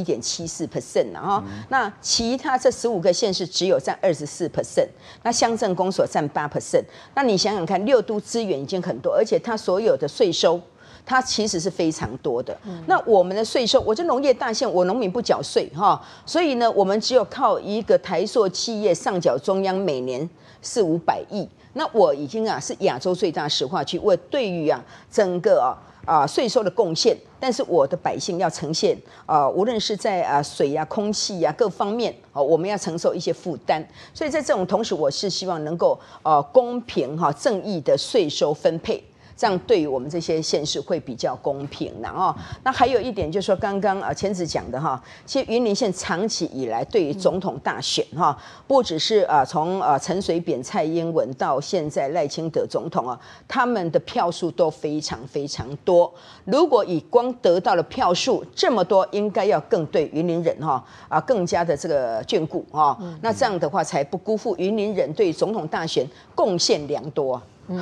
61.74%了哈，那其他这15个县市只有占24%，那乡镇公所占8%，那你想想看，6都资源已经很多，而且它所有的税收。它其实是非常多的。那我们的税收，我这农业大县，我农民不缴税哈，所以呢，我们只有靠一个台塑企业上缴中央每年400-500亿。那我已经是亚洲最大石化区，我对于整个税收的贡献，但是我的百姓要呈现无论是在水空气各方面我们要承受一些负担，所以在这种同时，我是希望能够公平正义的税收分配。这样对于我们这些县市会比较公平的哦。那还有一点就是说，刚刚千子讲的哈，其实云林县长期以来对于总统大选哈，不只是从陈水扁、蔡英文到现在赖清德总统他们的票数都非常非常多。如果以光得到的票数这么多，应该要更对云林人更加的这个眷顾啊。那这样的话才不辜负云林人对总统大选贡献良多。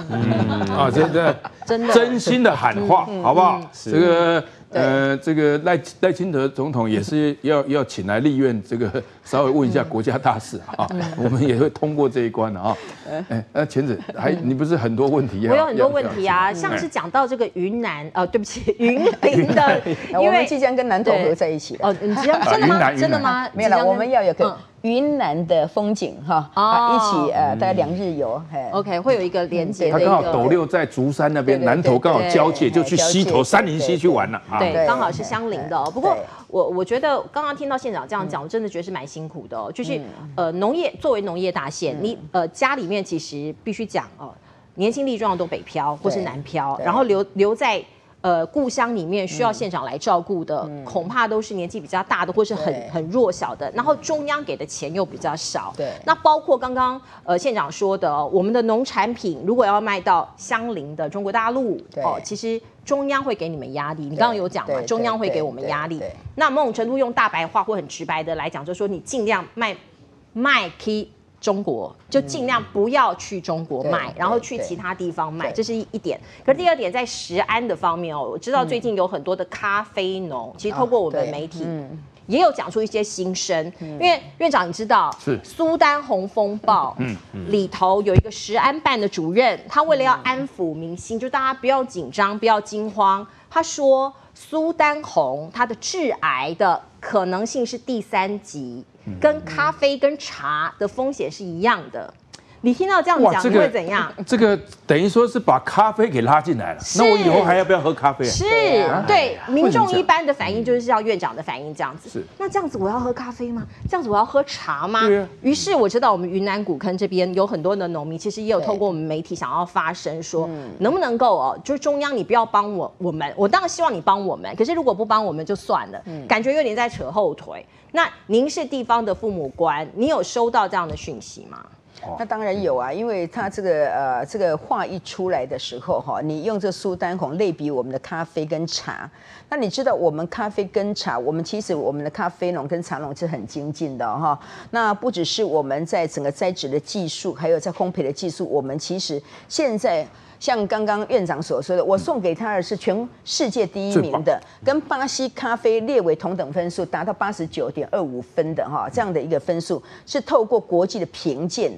真心的喊话，好不好？这个赖清德总统也是要请来立院，这个稍微问一下国家大事啊，我们也会通过这一关的啊。钱子你不是很多问题？ 我有很多问题啊，像是讲到这个云南对不起，云林的， 我们即将跟南投合在一起了。 你即将真的吗？真的吗？ 没有了，我们要有个云南的风景一起大概2日游。 OK， 会有一个连接。 他刚好斗六在竹山那边，南投刚好交界，就去溪头三林溪去玩了。 对，刚好是相邻的。不过我觉得刚刚听到县长这样讲，我真的觉得是蛮辛苦的。就是农业作为农业大县，你家里面其实必须讲年轻力壮都北漂或是南漂，然后留在故乡里面需要县长来照顾的，恐怕都是年纪比较大的或是很弱小的，然后中央给的钱又比较少。对，那包括刚刚县长说的，我们的农产品如果要卖到相邻的中国大陆，其实中央会给你们压力。你刚刚有讲嘛，中央会给我们压力。那某种程度用大白话或很直白的来讲，就是说你尽量卖去中国，就尽量不要去中国卖，然后去其他地方卖，这是一点。可是第二点，在食安的方面我知道最近有很多的咖啡农，其实透过我们的媒体也有讲出一些心声。因为院长你知道，苏丹红风暴里头有一个食安办的主任，他为了要安抚民心，就大家不要紧张，不要惊慌，他说苏丹红它的致癌的可能性是第3级。跟咖啡跟茶的风险是一样的，你听到这样讲，你会怎样？ 这个等于说是把咖啡给拉进来了。那我以后还要不要喝咖啡？ 是，对，民众一般的反应就是像院长的反应这样子。是，那这样子我要喝咖啡吗？这样子我要喝茶吗？于是我知道我们云南古坑这边有很多的农民，其实也有透过我们媒体想要发声，说能不能够就是中央你不要帮我们，我当然希望你帮我们，可是如果不帮我们就算了，感觉有点在扯后腿。那您是地方的父母官，你有收到这样的讯息吗？ 那当然有啊，因为他这个话一出来的时候你用这苏丹红类比我们的咖啡跟茶，那你知道我们咖啡跟茶，其实我们的咖啡农跟茶农是很精进的那不只是我们在整个栽植的技术，还有在烘焙的技术，我们其实现在。像刚刚院长所说的，我送给他的是全世界第1名的，跟巴西咖啡列为同等分数，达到89.25分的这样的一个分数，是透过国际的评鉴的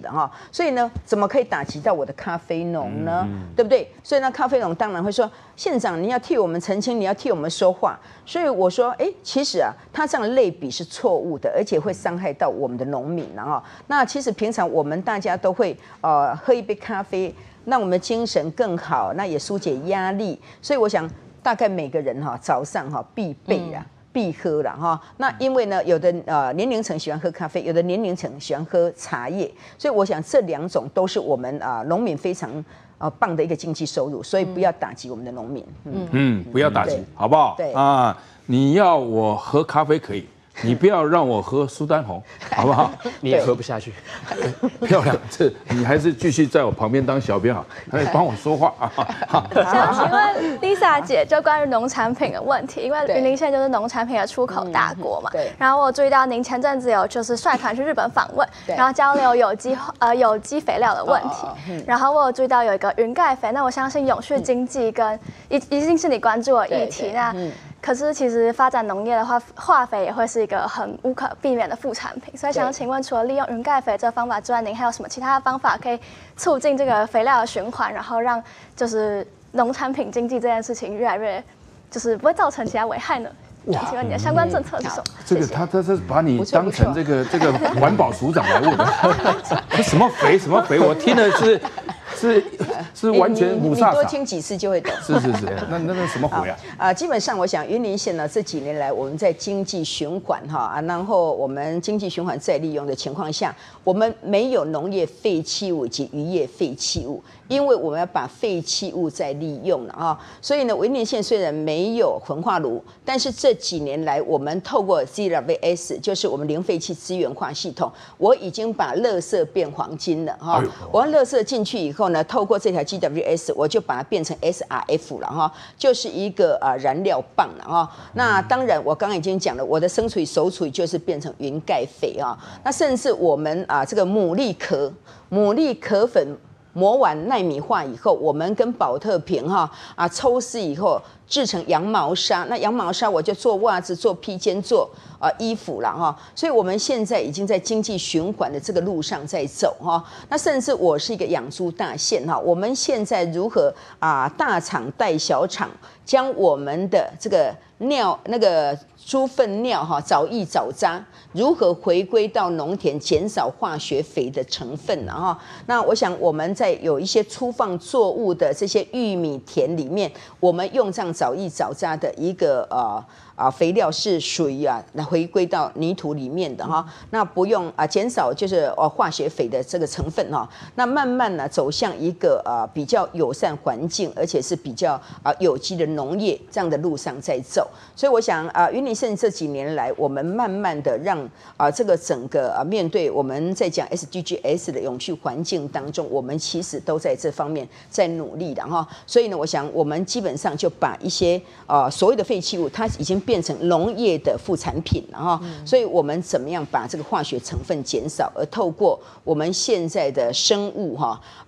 的哈。所以呢，怎么可以打击到我的咖啡农呢？对不对？所以呢，咖啡农当然会说，县长你要替我们澄清，你要替我们说话。所以我说，其实啊，他这样的类比是错误的，而且会伤害到我们的农民啊。那其实平常我们大家都会喝一杯咖啡，让我们精神更好，那也疏解压力。所以我想，大概每个人早上必备啦。必喝了哈，那因为呢，有的年龄层喜欢喝咖啡，有的年龄层喜欢喝茶叶，所以我想这2种都是我们农民非常棒的一个经济收入，所以不要打击我们的农民。 不要打击，好不好？ 对啊，你要我喝咖啡可以。你不要让我喝苏丹红，好不好？ 你也喝不下去。 漂亮，你还是继续在我旁边当小编好，还帮我说话啊。 想请问 Lisa 姐，就关于农产品的问题，因为云林县就是农产品的出口大国嘛。对。然后我注意到您前阵子有就是率团去日本访问，然后交流有机肥料的问题。然后我有注意到有一个云盖肥，那我相信永续经济跟一定是你关注的议题。那可是其实发展农业的话，化肥也会是一个很无可避免的副产品，所以想请问，除了利用云盖肥这个方法之外，您还有什么其他的方法可以促进这个肥料的循环，然后让就是农产品经济这件事情越来越就是不会造成其他危害呢？请问你的相关政策是什么？ 这个他是把你当成这个环保署长来问的，这什么肥，我听的是完全五煞煞。 你多听几次就会懂。 是，那什么肥啊？ 基本上我想云林县呢这几年来，我们在经济循环然后我们经济循环再利用的情况下，我们没有农业废弃物及渔业废弃物，因为我们要把废弃物再利用了所以呢，云林县虽然没有焚化炉，但是这几年来，我们透过 ZWS， 就是我们零废弃资源化系统，我已经把垃圾变黄金了我让垃圾进去以后呢，透过这条 GWS， 我就把它变成 SRF 了就是一个燃料棒了那当然，我刚刚已经讲了，我的生处理、熟处理就是变成云盖肥那甚至我们这个牡蛎壳粉磨完奈米化以后，我们跟宝特瓶抽丝以后制成羊毛纱，那羊毛纱我就做袜子、做披肩、做衣服了所以我们现在已经在经济循环的这个路上在走那甚至我是一个养猪大县我们现在如何大厂带小厂，将我们的这个尿那个猪粪尿早溢早渣如何回归到农田，减少化学肥的成分那我想我们在有一些粗放作物的这些玉米田里面，我们用这样早溢早渣的一个肥料是属于回归到泥土里面的那不用减少就是化学肥的这个成分那慢慢呢走向一个比较友善环境，而且是比较有机的农业这样的路上在走。所以我想云林县这几年来，我们慢慢的让这个整个面对我们在讲 SDGs 的永续环境当中，我们其实都在这方面在努力的所以呢，我想我们基本上就把一些所谓的废弃物，它已经变成农业的副产品了所以我们怎么样把这个化学成分减少，而透过我们现在的生物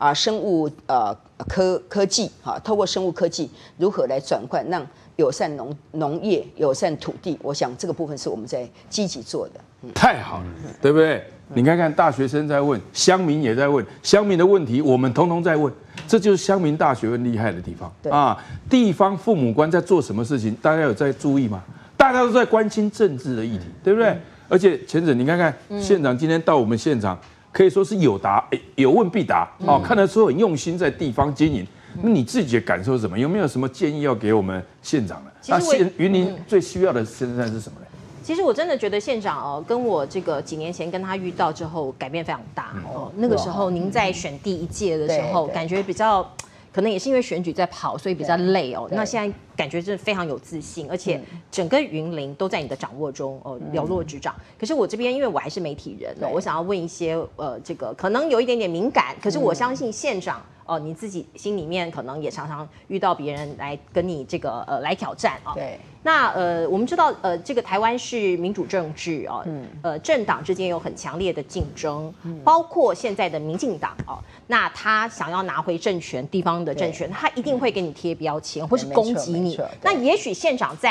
科技透过生物科技如何来转换，让友善农业、友善土地，我想这个部分是我们在积极做的。 太好了，对不对？你看看大学生在问，乡民也在问，乡民的问题我们通通在问，这就是乡民大学问厉害的地方地方父母官在做什么事情，大家有在注意吗？大家都在关心政治的议题，对不对？而且前者你看看县长今天到我们现场，可以说是有问必答看得出很用心在地方经营。那你自己的感受是什么？有没有什么建议要给我们县长呢？那云林最需要的现在是什么呢？ 其实我真的觉得县长跟我这个几年前跟他遇到之后，改变非常大那个时候您在选第1届的时候，感觉比较。可能也是因为选举在跑，所以比较累那现在感觉真的非常有自信，而且整个云林都在你的掌握中了若指掌。可是我这边因为我还是媒体人我想要问一些这个可能有一点点敏感，可是我相信县长你自己心里面可能也常常遇到别人来跟你这个来挑战对。 那我们知道这个台湾是民主政治政党之间有很强烈的竞争，包括现在的民进党那他想要拿回政权，地方的政权，他一定会给你贴标签或是攻击你。那也许县长在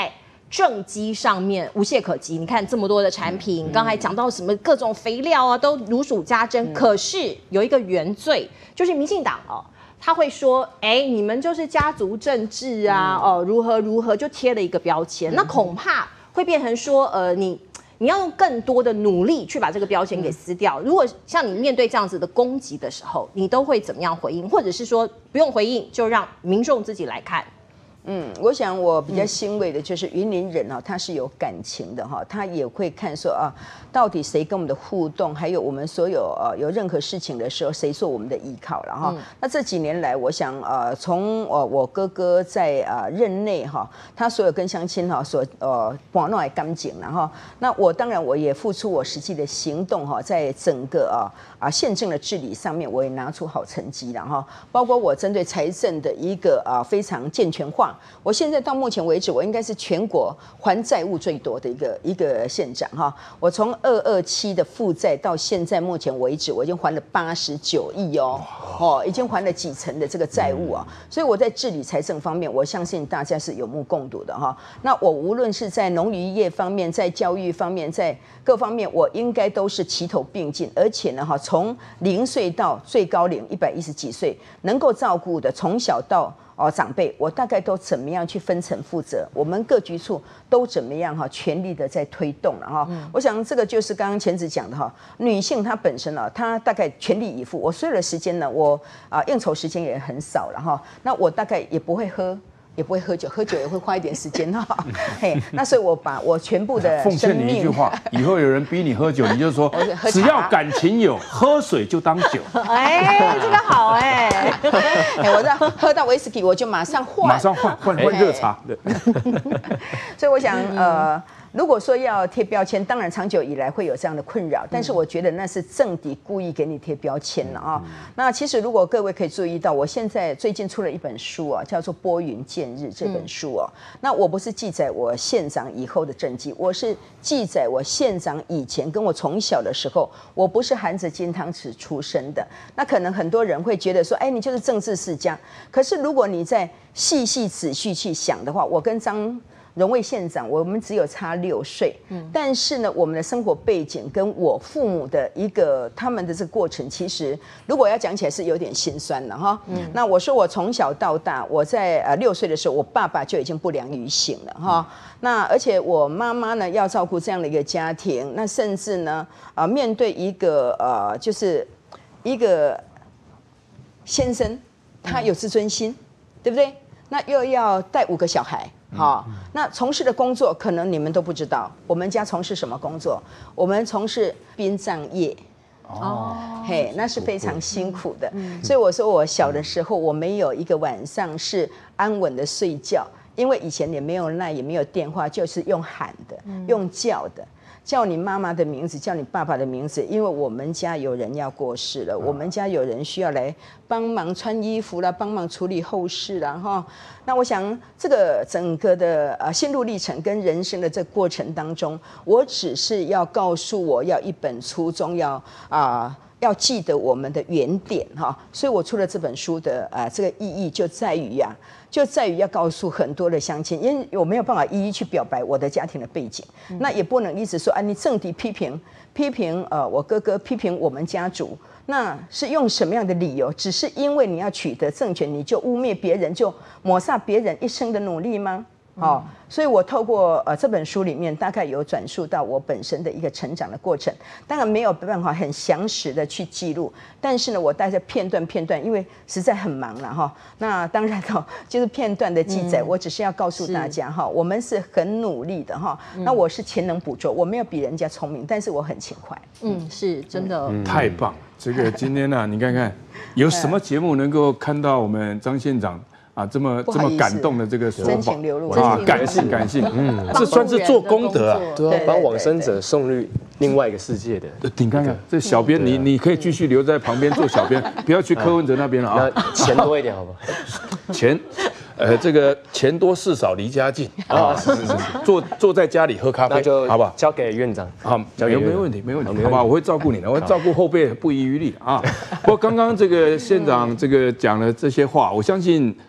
正畸上面无懈可击。你看这么多的产品，刚才讲到什么各种肥料啊，都如数家珍。可是有一个原罪，就是民进党哦，他会说，你们就是家族政治啊，如何如何，就贴了一个标签。那恐怕会变成说，你要用更多的努力去把这个标签给撕掉。如果像你面对这样子的攻击的时候，你都会怎么样回应？或者是说不用回应，就让民众自己来看？ 我想我比较欣慰的就是云林人啊，他是有感情的哈，他也会看说啊，到底谁跟我们的互动，还有我们所有有任何事情的时候，谁做我们的依靠了哈。那这几年来，我想从我哥哥在任内哈，他所有跟乡亲哈所把弄来干净然后，那我当然我也付出我实际的行动哈，在整个县政的治理上面，我也拿出好成绩了哈，包括我针对财政的一个非常健全化。我现在到目前为止，我应该是全国还债务最多的一个县长哈。我从227的负债到现在目前为止，我已经还了89亿已经还了几成的这个债务啊。所以我在治理财政方面，我相信大家是有目共睹的哈。那我无论是在农渔业方面，在教育方面，在各方面，我应该都是齐头并进，而且呢从0岁到最高龄110几岁，能够照顾的从小到长辈，我大概都怎么样去分层负责？我们各局处都怎么样全力的在推动了哈。我想这个就是刚刚前子讲的哈，女性她本身她大概全力以赴。我所有的时间呢，我应酬时间也很少了哈。那我大概也不会喝。也不会喝酒，喝酒也会花一点时间哈。那所以我把我全部的奉劝你一句话，以后有人逼你喝酒，你就说只要感情有，喝水就当酒。 这个好我在喝到威士忌，我就马上换热茶。 所以我想如果说要贴标签，当然长久以来会有这样的困扰，但是我觉得那是政敌故意给你贴标签了啊。那其实如果各位可以注意到，我现在最近出了一本书啊，叫做《拨云见日》这本书哦。那我不是记载我县长以后的政绩，我是记载我县长以前跟我从小的时候，我不是含着金汤匙出生的。那可能很多人会觉得说，你就是政治世家。可是如果你再细细仔细去想的话，我跟张荣卫县长，我们只有差6岁，但是呢，我们的生活背景跟我父母的他们的这个过程，其实如果要讲起来是有点心酸了哈。那我说我从小到大，我在6岁的时候，我爸爸就已经不良于行了哈。那而且我妈妈呢要照顾这样的一个家庭，那甚至呢面对就是一个先生，他有自尊心，对不对？那又要带5个小孩。那从事的工作可能你们都不知道，我们家从事什么工作？我们从事殡葬业。那是非常辛苦的。所以我说我小的时候，我没有一个晚上是安稳的睡觉，因为以前也没有LINE，也没有电话，就是用喊的，用叫的。叫你妈妈的名字，叫你爸爸的名字，因为我们家有人要过世了，我们家有人需要来帮忙穿衣服啦，帮忙处理后事啦哈。那我想这个整个的心路历程跟人生的这个过程当中，我只是要告诉我要一本初衷，要记得我们的原点哈。所以我出了这本书的这个意义就在于要告诉很多的乡亲，因为我没有办法一一去表白我的家庭的背景，那也不能一直说你政敌批评我哥哥，批评我们家族，那是用什么样的理由？只是因为你要取得政权，你就污蔑别人，就抹杀别人一生的努力吗？所以我透过这本书里面大概有转述到我本身的一个成长的过程，当然没有办法很详实的去记录，但是呢，我带着片段，因为实在很忙了哈。那当然就是片段的记载，我只是要告诉大家我们是很努力的哈。那我是勤能补拙，我没有比人家聪明，但是我很勤快。 是真的， 太棒！这个今天呢，你看看有什么节目能够看到我们张县长这么感动的这个说法， 真情流露， 感性，这算是做功德啊， 对，帮往生者送入另外一个世界的。 你看看这小编，你可以继续留在旁边做小编，不要去柯文哲那边了啊。 那钱多一点好不好？ 钱，这个钱多事少离家近啊，是，坐在家里喝咖啡， 那就好不好？ 交给院长， 没问题，好吧，我会照顾你的，我会照顾后辈，不遗余力啊。不过刚刚这个县长这个讲了这些话，我相信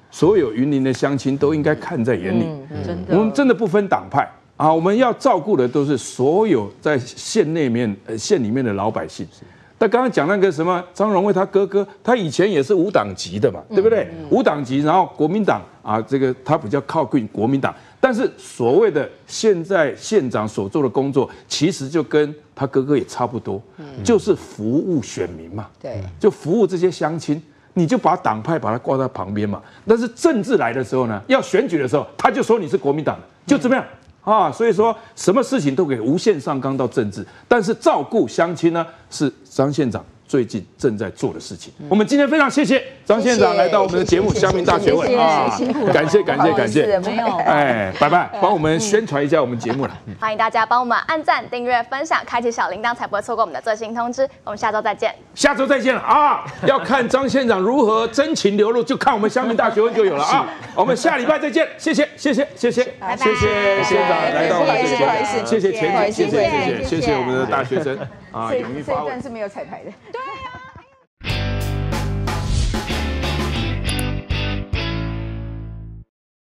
所有云林的乡亲都应该看在眼里。 真的， 我们真的不分党派啊，我们要照顾的都是所有在县里面的老百姓。他刚刚讲那个什么张荣惠他哥哥，他以前也是无党籍的嘛，对不对？无党籍，然后国民党啊，这个他比较靠近国民党。但是所谓的现在县长所做的工作，其实就跟他哥哥也差不多，就是服务选民嘛， 对， 就服务这些乡亲。你就把党派把它挂在旁边嘛。但是政治来的时候呢，要选举的时候，他就说你是国民党的，就怎么样啊？所以说什么事情都可以无限上纲到政治，但是照顾乡亲呢，是张县长最近正在做的事情。我们今天非常谢谢张县长来到我们的节目《乡民大学问》啊，感谢。 没有， 哎，拜拜，帮我们宣传一下我们节目了。 欢迎大家帮我们按赞、订阅、分享，开启小铃铛，才不会错过我们的最新通知。我们下周再见。 下周再见了啊！要看张县长如何真情流露，就看我们乡民大学问就有了啊！我们下礼拜再见，谢谢，谢谢县长来到我们这个节目，谢谢钱，谢谢我们的大学生啊，勇于发问。 这段是没有彩排的。